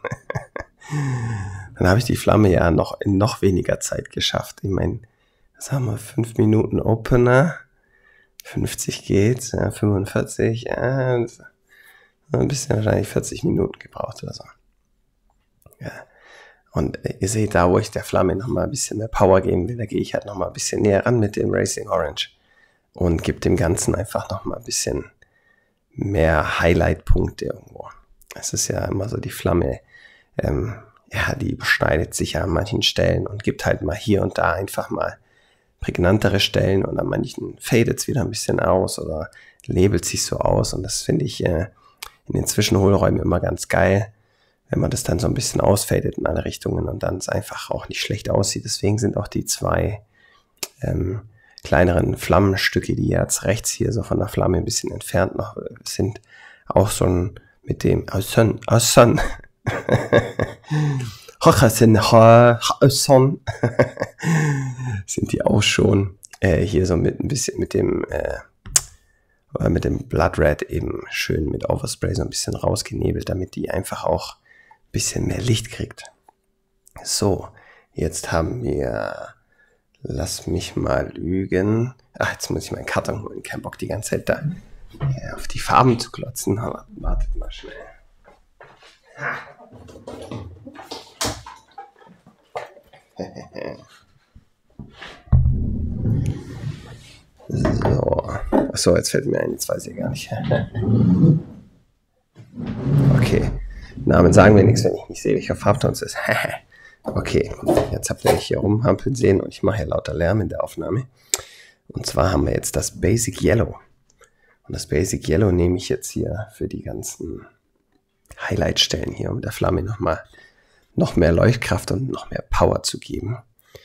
Dann habe ich die Flamme ja noch in noch weniger Zeit geschafft. Ich meine, was haben wir? fünf Minuten Opener. fünfzig geht's, ja, fünfundvierzig, ja, ein bisschen wahrscheinlich vierzig Minuten gebraucht oder so. Ja. Und ihr seht da, wo ich der Flamme nochmal ein bisschen mehr Power geben will, da gehe ich halt nochmal ein bisschen näher ran mit dem Racing Orange und gebe dem Ganzen einfach nochmal ein bisschen mehr Highlight-Punkte irgendwo. Es ist ja immer so, die Flamme, ähm, ja, die überschneidet sich ja an manchen Stellen und gibt halt mal hier und da einfach mal prägnantere Stellen und an manchen fadet es wieder ein bisschen aus oder labelt sich so aus, und das finde ich äh, in den Zwischenhohlräumen immer ganz geil, wenn man das dann so ein bisschen ausfadet in alle Richtungen und dann es einfach auch nicht schlecht aussieht. Deswegen sind auch die zwei ähm, kleineren Flammenstücke, die jetzt rechts hier so von der Flamme ein bisschen entfernt noch sind, auch so ein mit dem Auson, Auson, sind die auch schon äh, hier so mit ein bisschen mit dem äh, mit dem Blood Red eben schön mit Overspray so ein bisschen rausgenebelt, damit die einfach auch ein bisschen mehr Licht kriegt. So, jetzt haben wir, lass mich mal lügen, ach, jetzt muss ich meinen Karton holen, kein Bock die ganze Zeit da ja, auf die Farben zu klotzen, aber wartet mal schnell. Ha. So, achso, jetzt fällt mir ein, jetzt weiß ich gar nicht. Okay, Namen sagen wir nichts, wenn ich nicht sehe, welcher Farbton es ist. Okay, jetzt habt ihr mich hier rumhampeln sehen und ich mache hier lauter Lärm in der Aufnahme. Und zwar haben wir jetzt das Basic Yellow. Und das Basic Yellow nehme ich jetzt hier für die ganzen Highlightstellen hier, um der Flamme nochmal noch mehr Leuchtkraft und noch mehr Power zu geben.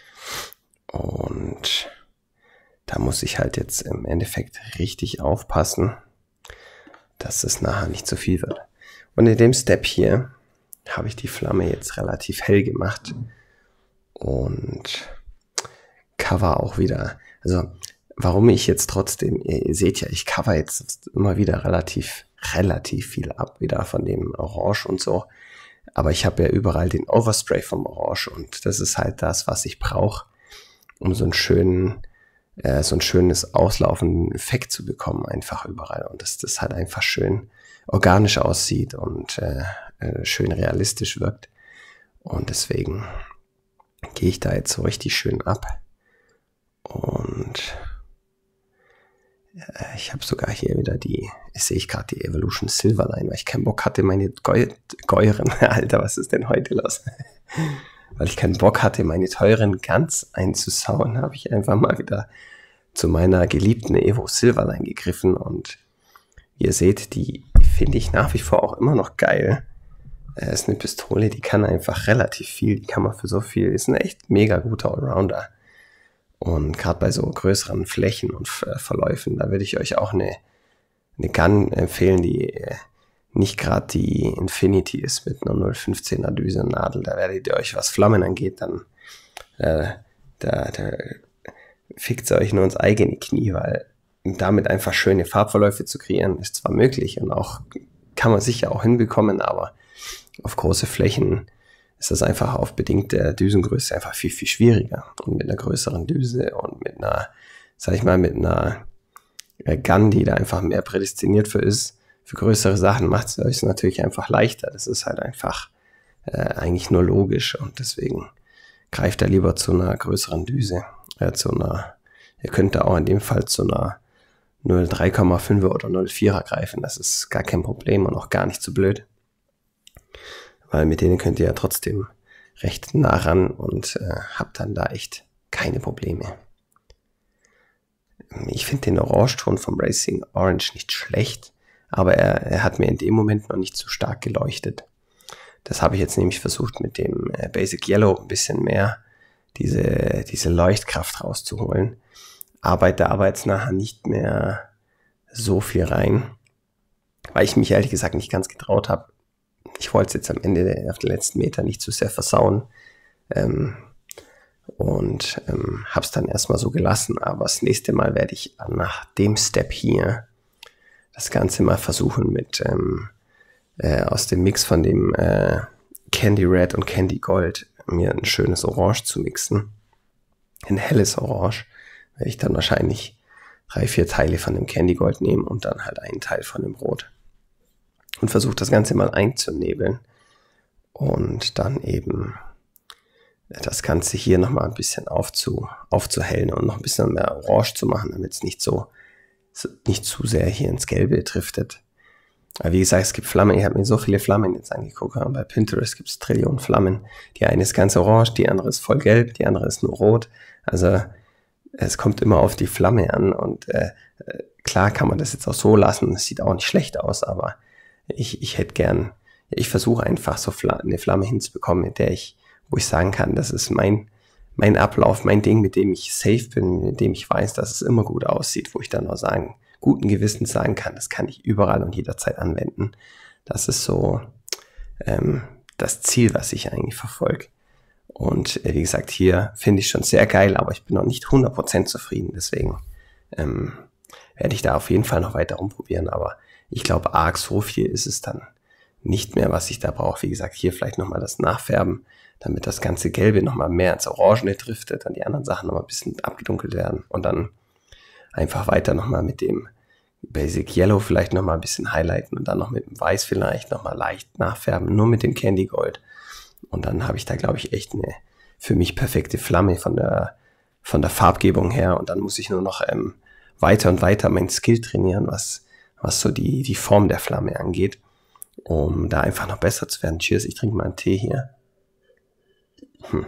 Und da muss ich halt jetzt im Endeffekt richtig aufpassen, dass es nachher nicht zu viel wird. Und in dem Step hier habe ich die Flamme jetzt relativ hell gemacht und cover auch wieder. Also warum ich jetzt trotzdem, ihr, ihr seht ja, ich cover jetzt immer wieder relativ, relativ viel ab, wieder von dem Orange und so. Aber ich habe ja überall den Overspray vom Orange und das ist halt das, was ich brauche, um so einen schönen, äh, so ein schönes auslaufenden Effekt zu bekommen, einfach überall. Und dass das halt einfach schön organisch aussieht und äh, äh, schön realistisch wirkt. Und deswegen gehe ich da jetzt so richtig schön ab. Und äh, ich habe sogar hier wieder die, ich sehe ich gerade die Evolution Silverline, weil ich keinen Bock hatte, meine teuren, Alter, was ist denn heute los? Weil ich keinen Bock hatte, meine teuren Guns einzusauen, habe ich einfach mal wieder zu meiner geliebten Evo Silverline gegriffen. Und wie ihr seht, die finde ich nach wie vor auch immer noch geil. Es ist eine Pistole, die kann einfach relativ viel, die kann man für so viel, ist ein echt mega guter Allrounder. Und gerade bei so größeren Flächen und Verläufen, da würde ich euch auch eine, eine Gun empfehlen, die nicht gerade die Infinity ist mit einer null Komma fünfzehner Düsennadel. Da werdet ihr euch, was Flammen angeht, dann äh, da, da fickt ihr euch nur ins eigene Knie, weil damit einfach schöne Farbverläufe zu kreieren, ist zwar möglich und auch kann man sicher auch hinbekommen, aber auf große Flächen ist das einfach auf bedingte Düsengröße einfach viel, viel schwieriger. Und mit einer größeren Düse und mit einer, sag ich mal, mit einer Gun, die da einfach mehr prädestiniert für ist, für größere Sachen, macht es euch natürlich einfach leichter. Das ist halt einfach äh, eigentlich nur logisch und deswegen greift da lieber zu einer größeren Düse, äh, zu einer, ihr könnt da auch in dem Fall zu einer null Komma drei Komma fünfer oder null Komma vierer greifen, das ist gar kein Problem und auch gar nicht so blöd. Weil mit denen könnt ihr ja trotzdem recht nah ran und äh, habt dann da echt keine Probleme. Ich finde den Orangeton vom Racing Orange nicht schlecht, aber er, er hat mir in dem Moment noch nicht so stark geleuchtet. Das habe ich jetzt nämlich versucht mit dem äh, Basic Yellow ein bisschen mehr diese, diese Leuchtkraft rauszuholen. Arbeite aber jetzt nachher nicht mehr so viel rein, weil ich mich ehrlich gesagt nicht ganz getraut habe. Ich wollte es jetzt am Ende auf den letzten Meter nicht zu sehr versauen ähm, und ähm, habe es dann erstmal so gelassen, aber das nächste Mal werde ich nach dem Step hier das Ganze mal versuchen mit ähm, äh, aus dem Mix von dem äh, Candy Red und Candy Gold mir ein schönes Orange zu mixen, ein helles Orange, werde ich dann wahrscheinlich drei, vier Teile von dem Candy Gold nehmen und dann halt einen Teil von dem Rot. Und versuche das Ganze mal einzunebeln und dann eben das Ganze hier nochmal ein bisschen aufzu, aufzuhellen und noch ein bisschen mehr Orange zu machen, damit es nicht so, nicht zu sehr hier ins Gelbe driftet. Aber wie gesagt, es gibt Flammen, ich habe mir so viele Flammen jetzt angeguckt, und bei Pinterest gibt es Trillionen Flammen. Die eine ist ganz orange, die andere ist voll gelb, die andere ist nur rot. Also es kommt immer auf die Flamme an und äh, klar kann man das jetzt auch so lassen, es sieht auch nicht schlecht aus, aber Ich, ich hätte gern, ich versuche einfach so eine Flamme hinzubekommen, mit der ich, wo ich sagen kann, das ist mein, mein Ablauf, mein Ding, mit dem ich safe bin, mit dem ich weiß, dass es immer gut aussieht, wo ich dann auch sagen, guten Gewissens sagen kann, das kann ich überall und jederzeit anwenden. Das ist so ähm, das Ziel, was ich eigentlich verfolge. Und äh, wie gesagt, hier finde ich schon sehr geil, aber ich bin noch nicht hundert Prozent zufrieden, deswegen ähm, werde ich da auf jeden Fall noch weiter rumprobieren, aber ich glaube, arg so viel ist es dann nicht mehr, was ich da brauche. Wie gesagt, hier vielleicht nochmal das Nachfärben, damit das ganze Gelbe nochmal mehr ins Orangene driftet, dann die anderen Sachen nochmal ein bisschen abgedunkelt werden und dann einfach weiter nochmal mit dem Basic Yellow vielleicht nochmal ein bisschen highlighten und dann noch mit dem Weiß vielleicht nochmal leicht nachfärben, nur mit dem Candy Gold. Und dann habe ich da, glaube ich, echt eine für mich perfekte Flamme von der, von der Farbgebung her und dann muss ich nur noch ähm, weiter und weiter mein Skill trainieren, was was so die, die Form der Flamme angeht, um da einfach noch besser zu werden. Cheers, ich trinke mal einen Tee hier. Hm.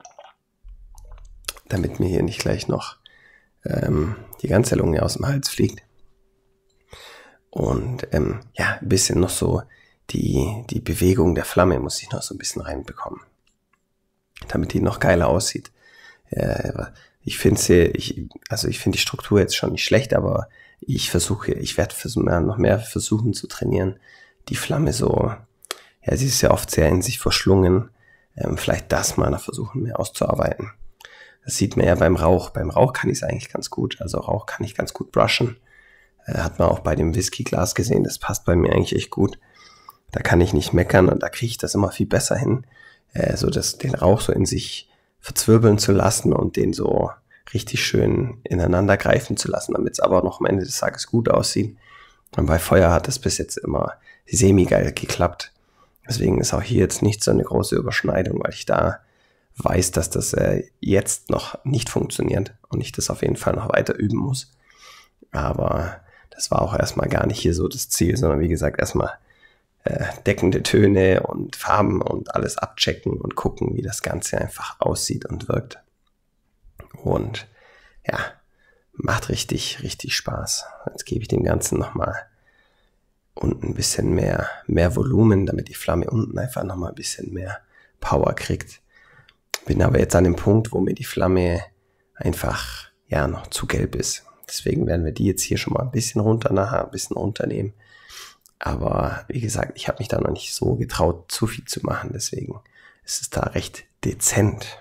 Damit mir hier nicht gleich noch ähm, die ganze Lunge aus dem Hals fliegt. Und ähm, ja, ein bisschen noch so die, die Bewegung der Flamme muss ich noch so ein bisschen reinbekommen, damit die noch geiler aussieht. Äh, ich finde sie, ich, also ich finde die Struktur jetzt schon nicht schlecht, aber ich versuche, ich werde noch mehr versuchen zu trainieren, die Flamme so, ja, sie ist ja oft sehr in sich verschlungen, ähm, vielleicht das mal noch versuchen, mehr auszuarbeiten. Das sieht man ja beim Rauch. Beim Rauch kann ich es eigentlich ganz gut, also Rauch kann ich ganz gut brushen. Äh, hat man auch bei dem Whiskyglas gesehen, das passt bei mir eigentlich echt gut. Da kann ich nicht meckern und da kriege ich das immer viel besser hin, äh, so dass den Rauch so in sich verzwirbeln zu lassen und den so richtig schön ineinander greifen zu lassen, damit es aber noch am Ende des Tages gut aussieht. Und bei Feuer hat das bis jetzt immer semi-geil geklappt. Deswegen ist auch hier jetzt nicht so eine große Überschneidung, weil ich da weiß, dass das äh, jetzt noch nicht funktioniert und ich das auf jeden Fall noch weiter üben muss. Aber das war auch erstmal gar nicht hier so das Ziel, sondern wie gesagt erstmal äh, deckende Töne und Farben und alles abchecken und gucken, wie das Ganze einfach aussieht und wirkt. Und ja, macht richtig, richtig Spaß. Jetzt gebe ich dem Ganzen nochmal unten ein bisschen mehr, mehr Volumen, damit die Flamme unten einfach nochmal ein bisschen mehr Power kriegt. Bin aber jetzt an dem Punkt, wo mir die Flamme einfach ja noch zu gelb ist. Deswegen werden wir die jetzt hier schon mal ein bisschen runter nachher, ein bisschen runternehmen. Aber wie gesagt, ich habe mich da noch nicht so getraut, zu viel zu machen. Deswegen ist es da recht dezent.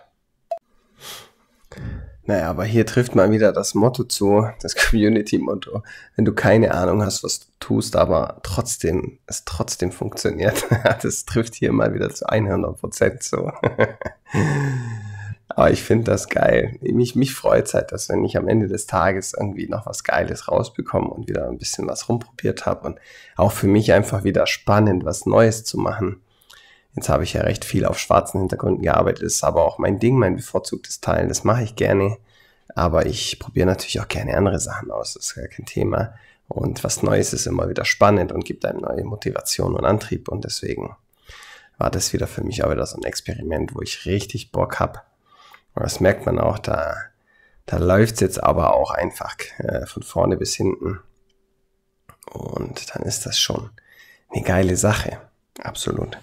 Naja, aber hier trifft mal wieder das Motto zu, das Community-Motto. Wenn du keine Ahnung hast, was du tust, aber trotzdem, es trotzdem funktioniert. Das trifft hier mal wieder zu hundert Prozent so. Aber ich finde das geil. Mich, mich freut es halt, dass wenn ich am Ende des Tages irgendwie noch was Geiles rausbekomme und wieder ein bisschen was rumprobiert habe und auch für mich einfach wieder spannend, was Neues zu machen. Jetzt habe ich ja recht viel auf schwarzen Hintergründen gearbeitet, das ist aber auch mein Ding, mein bevorzugtes Teil, das mache ich gerne, aber ich probiere natürlich auch gerne andere Sachen aus, das ist gar kein Thema und was Neues ist immer wieder spannend und gibt einem neue Motivation und Antrieb und deswegen war das wieder für mich auch wieder so ein Experiment, wo ich richtig Bock habe und das merkt man auch, da, da läuft es jetzt aber auch einfach äh, von vorne bis hinten und dann ist das schon eine geile Sache, absolut.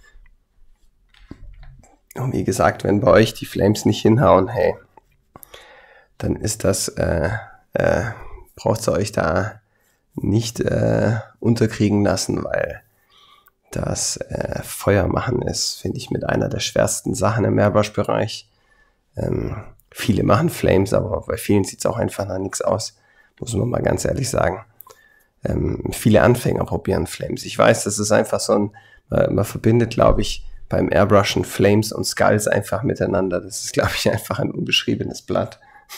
Und wie gesagt, wenn bei euch die Flames nicht hinhauen, hey, dann ist das, äh, äh, braucht ihr euch da nicht äh, unterkriegen lassen, weil das äh, Feuer machen ist, finde ich, mit einer der schwersten Sachen im Airbrush-Bereich. Ähm, viele machen Flames, aber bei vielen sieht es auch einfach nach nichts aus, muss man mal ganz ehrlich sagen. Ähm, viele Anfänger probieren Flames. Ich weiß, das ist einfach so ein, äh, man verbindet, glaube ich, beim Airbrushen Flames und Skulls einfach miteinander. Das ist, glaube ich, einfach ein unbeschriebenes Blatt.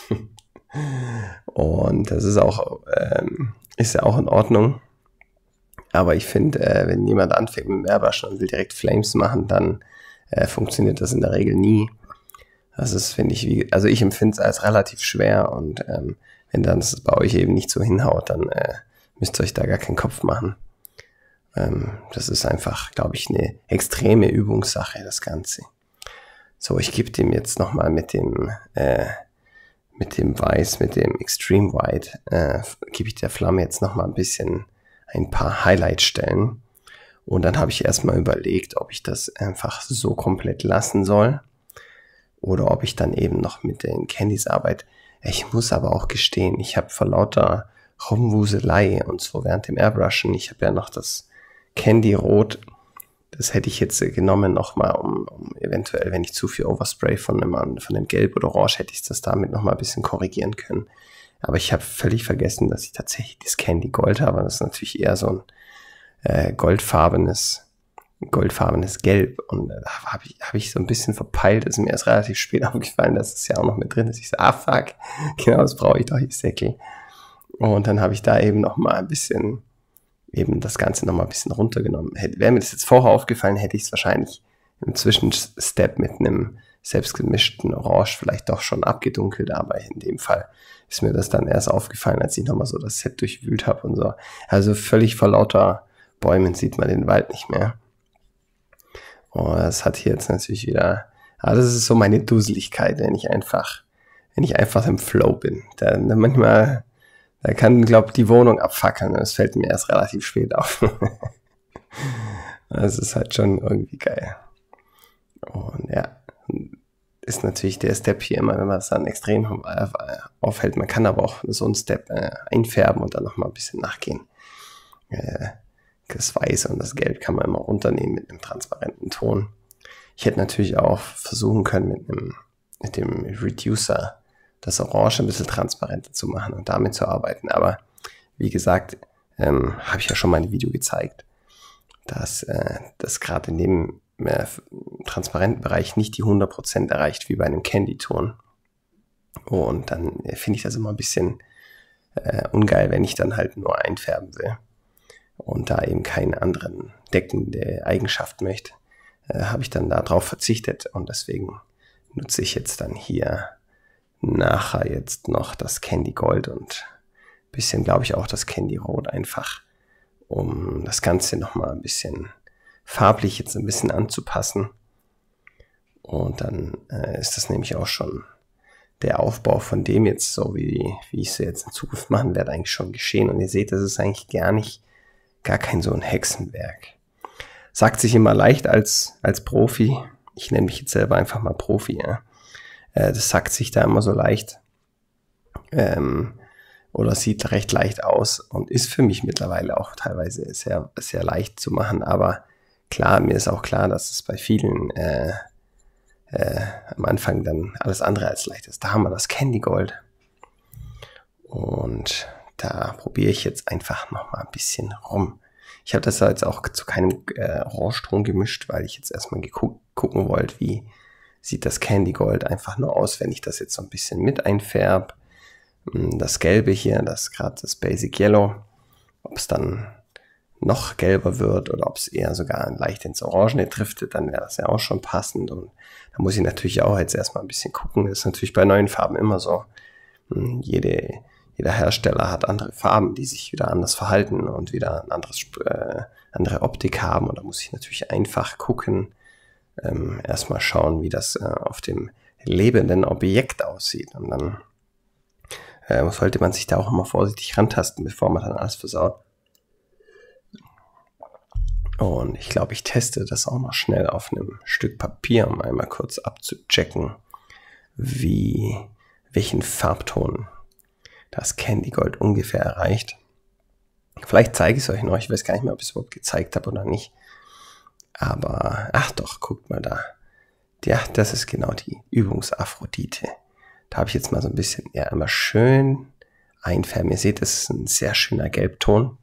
Und das ist auch, ähm, ist ja auch in Ordnung. Aber ich finde, äh, wenn jemand anfängt mit dem Airbrushen und will direkt Flames machen, dann äh, funktioniert das in der Regel nie. Das ist, finde ich, wie, also ich empfinde es als relativ schwer und ähm, wenn dann das bei euch eben nicht so hinhaut, dann äh, müsst ihr euch da gar keinen Kopf machen. Das ist einfach, glaube ich, eine extreme Übungssache, das Ganze. So, ich gebe dem jetzt nochmal mit dem, äh, mit dem Weiß, mit dem Extreme White, äh, gebe ich der Flamme jetzt nochmal ein bisschen ein paar Highlight-Stellen. Und dann habe ich erstmal überlegt, ob ich das einfach so komplett lassen soll oder ob ich dann eben noch mit den Candies arbeite. Ich muss aber auch gestehen, ich habe vor lauter Rumwuselei und so während dem Airbrushen, ich habe ja noch das Candy Rot, das hätte ich jetzt genommen nochmal, um, um eventuell, wenn ich zu viel Overspray von dem, von dem Gelb oder Orange, hätte ich das damit nochmal ein bisschen korrigieren können. Aber ich habe völlig vergessen, dass ich tatsächlich das Candy Gold habe. Das ist natürlich eher so ein äh, goldfarbenes, goldfarbenes Gelb. Und da äh, habe ich, hab ich so ein bisschen verpeilt. Es ist mir erst relativ spät aufgefallen, dass es ja auch noch mit drin ist. Ich so, ah fuck, genau das brauche ich doch, ich Säckel. Und dann habe ich da eben nochmal ein bisschen eben das Ganze nochmal ein bisschen runtergenommen. Wäre mir das jetzt vorher aufgefallen, hätte ich es wahrscheinlich im Zwischenstep mit einem selbstgemischten Orange vielleicht doch schon abgedunkelt, aber in dem Fall ist mir das dann erst aufgefallen, als ich nochmal so das Set durchwühlt habe und so. Also völlig vor lauter Bäumen sieht man den Wald nicht mehr. Und das hat hier jetzt natürlich wieder, aber das ist so meine Dusseligkeit, wenn ich einfach, wenn ich einfach im Flow bin. Dann manchmal Da kann, glaube ich, die Wohnung abfackeln. Das fällt mir erst relativ spät auf. Das ist halt schon irgendwie geil. Und ja, ist natürlich der Step hier immer, wenn man es dann extrem aufhält. Man kann aber auch so einen Step äh, einfärben und dann nochmal ein bisschen nachgehen. Äh, das Weiße und das Gelb kann man immer runternehmen mit einem transparenten Ton. Ich hätte natürlich auch versuchen können, mit, einem, mit dem Reducer das Orange ein bisschen transparenter zu machen und damit zu arbeiten. Aber wie gesagt, ähm, habe ich ja schon mal ein Video gezeigt, dass äh, das gerade in dem äh, transparenten Bereich nicht die hundert Prozent erreicht wie bei einem Candy-Ton. Und dann äh, finde ich das immer ein bisschen äh, ungeil, wenn ich dann halt nur einfärben will und da eben keine anderen deckende Eigenschaft möchte, äh, habe ich dann darauf verzichtet und deswegen nutze ich jetzt dann hier nachher jetzt noch das Candy Gold und ein bisschen, glaube ich, auch das Candy Rot einfach, um das Ganze nochmal ein bisschen farblich jetzt ein bisschen anzupassen. Und dann äh, ist das nämlich auch schon der Aufbau von dem jetzt, so wie, wie ich es jetzt in Zukunft machen werde, eigentlich schon geschehen. Und ihr seht, das ist eigentlich gar nicht, gar kein so ein Hexenwerk. Sagt sich immer leicht als, als Profi. Ich nenne mich jetzt selber einfach mal Profi, ja. Äh, das sagt sich da immer so leicht. Ähm, oder sieht recht leicht aus und ist für mich mittlerweile auch teilweise sehr, sehr leicht zu machen. Aber klar, mir ist auch klar, dass es bei vielen äh, äh, am Anfang dann alles andere als leicht ist. Da haben wir das Candy Gold. Und da probiere ich jetzt einfach nochmal ein bisschen rum. Ich habe das jetzt auch zu keinem äh, Orangeton gemischt, weil ich jetzt erstmal geguckt, gucken wollte, wie sieht das Candy Gold einfach nur aus, wenn ich das jetzt so ein bisschen mit einfärbe. Das Gelbe hier, das gerade das Basic Yellow, ob es dann noch gelber wird oder ob es eher sogar leicht ins Orangene driftet, dann wäre das ja auch schon passend. Und da muss ich natürlich auch jetzt erstmal ein bisschen gucken. Das ist natürlich bei neuen Farben immer so. Jede, jeder Hersteller hat andere Farben, die sich wieder anders verhalten und wieder ein anderes, äh, andere Optik haben. Und da muss ich natürlich einfach gucken, ähm, erstmal schauen, wie das äh, auf dem lebenden Objekt aussieht. Und dann äh, sollte man sich da auch immer vorsichtig rantasten, bevor man dann alles versaut. Und ich glaube, ich teste das auch noch schnell auf einem Stück Papier, um einmal kurz abzuchecken, wie, welchen Farbton das Candy Gold ungefähr erreicht. Vielleicht zeige ich es euch noch, ich weiß gar nicht mehr, ob ich es überhaupt gezeigt habe oder nicht. Aber, ach doch, guckt mal da. Ja, das ist genau die Übungsaphrodite. Da habe ich jetzt mal so ein bisschen, ja, immer schön einfärben. Ihr seht, das ist ein sehr schöner Gelbton.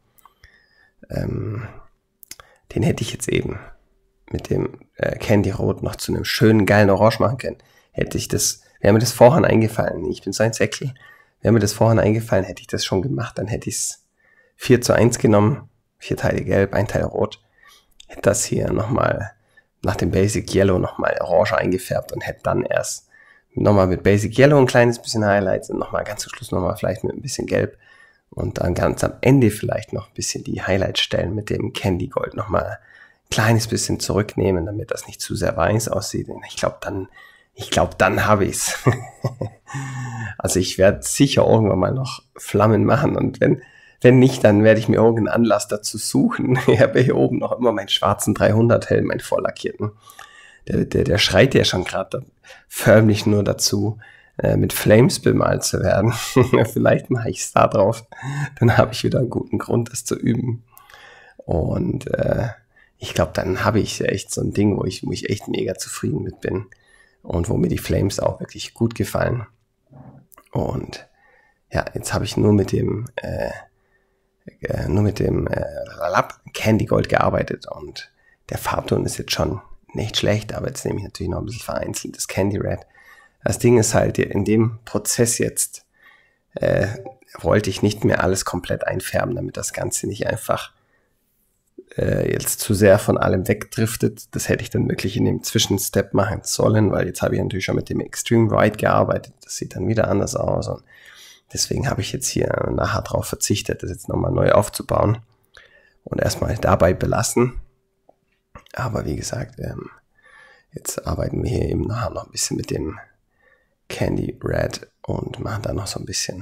Ähm, den hätte ich jetzt eben mit dem äh, Candy Rot noch zu einem schönen, geilen Orange machen können. Hätte ich das, wäre mir das vorhin eingefallen. Ich bin so ein Säckl. Wäre mir das vorhin eingefallen, hätte ich das schon gemacht. Dann hätte ich es vier zu eins genommen. Vier Teile Gelb, ein Teil Rot. Hätte das hier nochmal nach dem Basic Yellow nochmal Orange eingefärbt und hätte dann erst nochmal mit Basic Yellow ein kleines bisschen Highlights und nochmal ganz zum Schluss nochmal vielleicht mit ein bisschen Gelb und dann ganz am Ende vielleicht noch ein bisschen die Highlight-Stellen mit dem Candy Gold nochmal ein kleines bisschen zurücknehmen, damit das nicht zu sehr weiß aussieht. Ich glaube, dann, ich glaube, dann habe ich es. Also ich werde sicher irgendwann mal noch Flammen machen und wenn Wenn nicht, dann werde ich mir irgendeinen Anlass dazu suchen. Ich habe hier oben noch immer meinen schwarzen dreihundert Helm, meinen vorlackierten. Der, der, der schreit ja schon gerade förmlich nur dazu, äh, mit Flames bemalt zu werden. Vielleicht mache ich es da drauf. Dann habe ich wieder einen guten Grund, das zu üben. Und äh, ich glaube, dann habe ich echt so ein Ding, wo ich, wo ich echt mega zufrieden mit bin. Und wo mir die Flames auch wirklich gut gefallen. Und ja, jetzt habe ich nur mit dem... Äh, nur mit dem äh, Candy Gold gearbeitet und der Farbton ist jetzt schon nicht schlecht, aber jetzt nehme ich natürlich noch ein bisschen vereinzeltes Candy Red. Das Ding ist halt, in dem Prozess jetzt äh, wollte ich nicht mehr alles komplett einfärben, damit das Ganze nicht einfach äh, jetzt zu sehr von allem wegdriftet. Das hätte ich dann wirklich in dem Zwischenstep machen sollen, weil jetzt habe ich natürlich schon mit dem Extreme White gearbeitet. Das sieht dann wieder anders aus und deswegen habe ich jetzt hier nachher darauf verzichtet, das jetzt nochmal neu aufzubauen und erstmal dabei belassen. Aber wie gesagt, ähm, jetzt arbeiten wir hier eben nachher noch ein bisschen mit dem Candy Red und machen da noch so ein bisschen,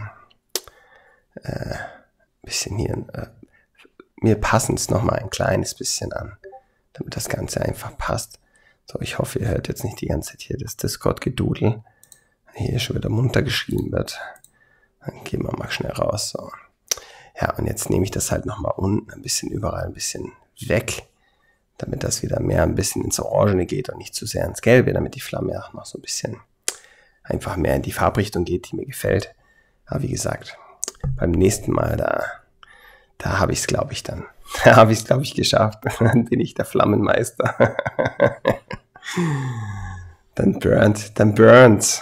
äh, bisschen hier, äh, mir passen es nochmal ein kleines bisschen an. damit das Ganze einfach passt. So, ich hoffe, ihr hört jetzt nicht die ganze Zeit hier das Discord-Gedudel. Hier schon wieder munter geschrieben wird. Dann gehen wir mal schnell raus. So. Ja, und jetzt nehme ich das halt nochmal unten ein bisschen überall ein bisschen weg, damit das wieder mehr ein bisschen ins Orangene geht und nicht zu sehr ins Gelbe, damit die Flamme auch noch so ein bisschen einfach mehr in die Farbrichtung geht, die mir gefällt. Aber wie gesagt, beim nächsten Mal, da, da habe ich es, glaube ich, dann. Da habe ich es, glaube ich, geschafft. Dann bin ich der Flammenmeister. Dann burnt, dann burnt.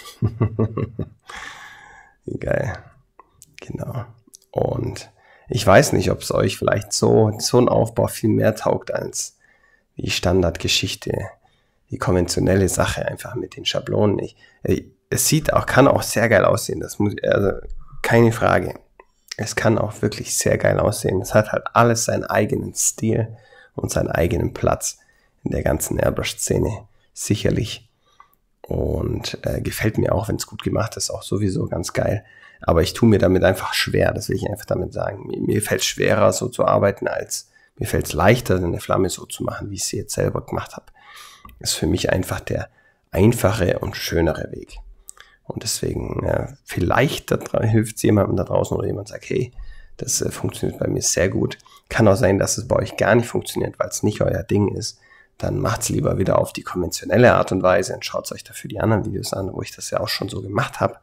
Geil. Genau. Und ich weiß nicht, ob es euch vielleicht so, so ein Aufbau viel mehr taugt als die Standardgeschichte, die konventionelle Sache einfach mit den Schablonen. Ich, es sieht auch, kann auch sehr geil aussehen. Das muss, also keine Frage. Es kann auch wirklich sehr geil aussehen. Es hat halt alles seinen eigenen Stil und seinen eigenen Platz in der ganzen Airbrush-Szene. Sicherlich. Und äh, gefällt mir auch, wenn es gut gemacht ist, auch sowieso ganz geil. Aber ich tue mir damit einfach schwer, das will ich einfach damit sagen. Mir, mir fällt es schwerer, so zu arbeiten, als mir fällt es leichter, eine Flamme so zu machen, wie ich sie jetzt selber gemacht habe. Das ist für mich einfach der einfache und schönere Weg. Und deswegen, ja, vielleicht hilft es jemandem da draußen oder jemand sagt, hey, das äh, funktioniert bei mir sehr gut. Kann auch sein, dass es bei euch gar nicht funktioniert, weil es nicht euer Ding ist. Dann macht es lieber wieder auf die konventionelle Art und Weise und schaut euch dafür die anderen Videos an, wo ich das ja auch schon so gemacht habe.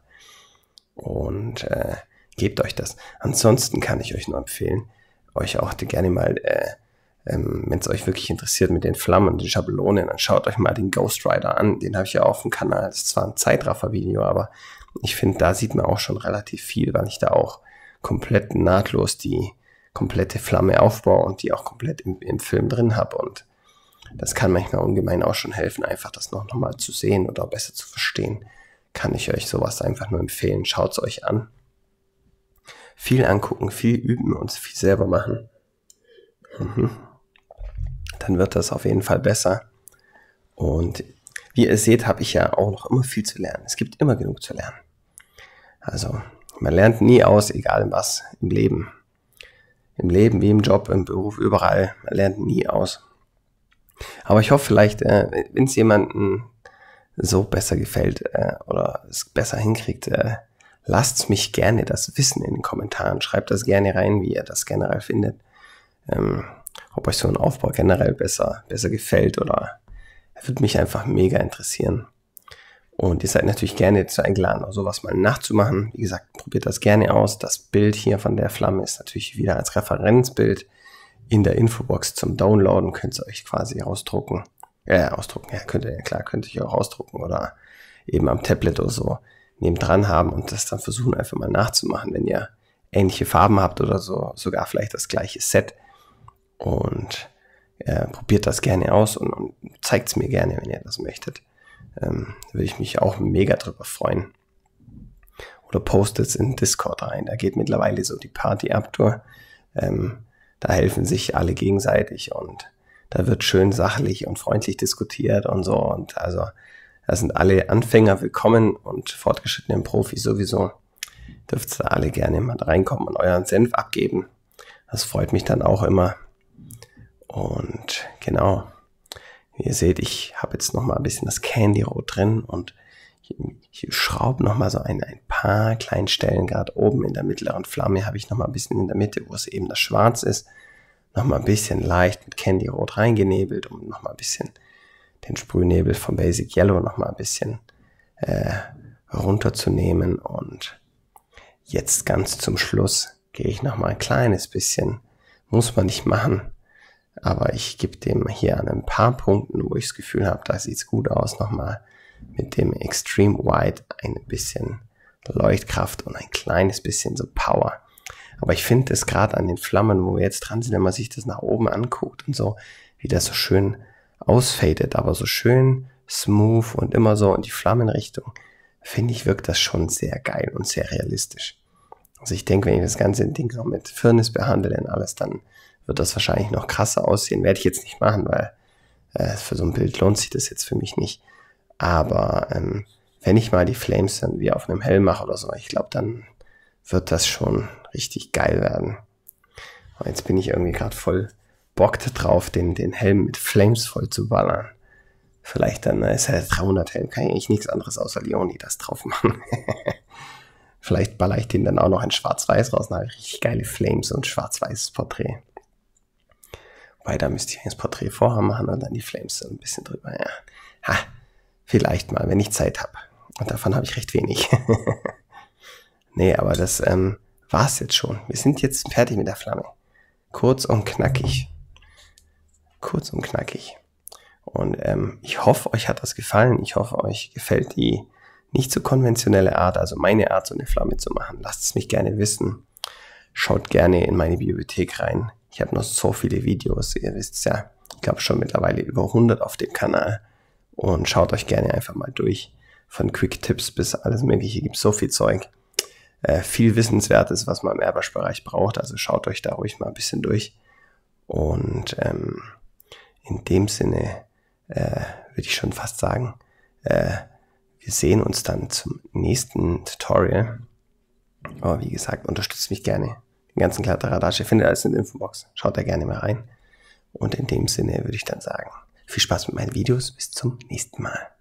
Und äh, gebt euch das. Ansonsten kann ich euch nur empfehlen, euch auch gerne mal, äh, ähm, wenn es euch wirklich interessiert mit den Flammen und den Schablonen, dann schaut euch mal den Ghost Rider an. Den habe ich ja auf dem Kanal. Das ist zwar ein Zeitraffer-Video, aber ich finde, da sieht man auch schon relativ viel, weil ich da auch komplett nahtlos die komplette Flamme aufbaue und die auch komplett im, im Film drin habe. Und das kann manchmal ungemein auch schon helfen, einfach das noch, noch mal zu sehen oder besser zu verstehen. Kann ich euch sowas einfach nur empfehlen. Schaut es euch an. Viel angucken, viel üben und viel selber machen. Mhm. Dann wird das auf jeden Fall besser. Und wie ihr seht, habe ich ja auch noch immer viel zu lernen. Es gibt immer genug zu lernen. Also, man lernt nie aus, egal was im Leben. Im Leben, wie im Job, im Beruf, überall. Man lernt nie aus. Aber ich hoffe vielleicht, äh, wenn es jemandem so besser gefällt äh, oder es besser hinkriegt, äh, lasst mich gerne das wissen in den Kommentaren. Schreibt das gerne rein, wie ihr das generell findet. Ähm, ob euch so ein Aufbau generell besser, besser gefällt oder würde mich einfach mega interessieren. Und ihr seid natürlich gerne dazu eingeladen, auch sowas mal nachzumachen. Wie gesagt, probiert das gerne aus. Das Bild hier von der Flamme ist natürlich wieder als Referenzbild in der Infobox zum Downloaden. Könnt ihr euch quasi ausdrucken. Ja, ausdrucken, ja, könnt ihr, ja klar, könnt ihr auch ausdrucken oder eben am Tablet oder so nebendran haben und das dann versuchen einfach mal nachzumachen, wenn ihr ähnliche Farben habt oder so, sogar vielleicht das gleiche Set und äh, probiert das gerne aus und, und zeigt es mir gerne, wenn ihr das möchtet. Ähm, da würde ich mich auch mega drüber freuen. Oder postet es in Discord rein, da geht mittlerweile so die Party ab durch. Ähm, da helfen sich alle gegenseitig und da wird schön sachlich und freundlich diskutiert und so. Und also, da sind alle Anfänger willkommen und fortgeschrittene Profis sowieso. Dürft ihr alle gerne mal reinkommen und euren Senf abgeben. Das freut mich dann auch immer. Und genau, wie ihr seht, ich habe jetzt noch mal ein bisschen das Candy Rot drin und ich, ich schraube noch mal so ein, ein paar kleinen Stellen. Gerade oben in der mittleren Flamme habe ich noch mal ein bisschen in der Mitte, wo es eben das Schwarz ist, noch mal ein bisschen leicht mit Candy Rot reingenebelt, um noch mal ein bisschen den Sprühnebel vom Basic Yellow noch mal ein bisschen äh, runterzunehmen. Und jetzt ganz zum Schluss gehe ich noch mal ein kleines bisschen, muss man nicht machen, aber ich gebe dem hier an ein paar Punkten, wo ich das Gefühl habe, da sieht es gut aus, noch mal mit dem Extreme White ein bisschen Leuchtkraft und ein kleines bisschen so Power. Aber ich finde es gerade an den Flammen, wo wir jetzt dran sind, wenn man sich das nach oben anguckt und so, wie das so schön ausfadet, aber so schön smooth und immer so in die Flammenrichtung, finde ich, wirkt das schon sehr geil und sehr realistisch. Also ich denke, wenn ich das ganze Ding noch mit Firnis behandle und alles, dann wird das wahrscheinlich noch krasser aussehen. Werde ich jetzt nicht machen, weil äh, für so ein Bild lohnt sich das jetzt für mich nicht. Aber ähm, wenn ich mal die Flames dann wie auf einem Helm mache oder so, ich glaube, dann wird das schon richtig geil werden. Und jetzt bin ich irgendwie gerade voll, bockt drauf, den, den Helm mit Flames voll zu ballern. Vielleicht dann ist er dreihundert Helm, kann ich eigentlich nichts anderes außer Leonidas drauf machen. Vielleicht baller ich den dann auch noch in Schwarz-Weiß raus, dann habe ich richtig geile Flames und schwarz-weißes Porträt. Wobei, da müsste ich das Porträt vorher machen und dann die Flames so ein bisschen drüber. Ja. Ha, vielleicht mal, wenn ich Zeit habe. Und davon habe ich recht wenig. Nee, aber das ähm, war's jetzt schon. Wir sind jetzt fertig mit der Flamme. Kurz und knackig. Kurz und knackig. Und ähm, ich hoffe, euch hat das gefallen. Ich hoffe, euch gefällt die nicht so konventionelle Art, also meine Art, so eine Flamme zu machen. Lasst es mich gerne wissen. Schaut gerne in meine Bibliothek rein. Ich habe noch so viele Videos, ihr wisst ja, ich glaube schon mittlerweile über hundert auf dem Kanal. Und schaut euch gerne einfach mal durch. Von Quick-Tipps bis alles mögliche, gibt so viel Zeug. Äh, viel Wissenswertes, was man im Airbrush-Bereich braucht. Also schaut euch da ruhig mal ein bisschen durch. Und ähm, in dem Sinne äh, würde ich schon fast sagen, äh, wir sehen uns dann zum nächsten Tutorial. Aber wie gesagt, unterstützt mich gerne. Den ganzen Kladderadatsch, ihr findet alles in der Infobox. Schaut da gerne mal rein. Und in dem Sinne würde ich dann sagen, viel Spaß mit meinen Videos. Bis zum nächsten Mal.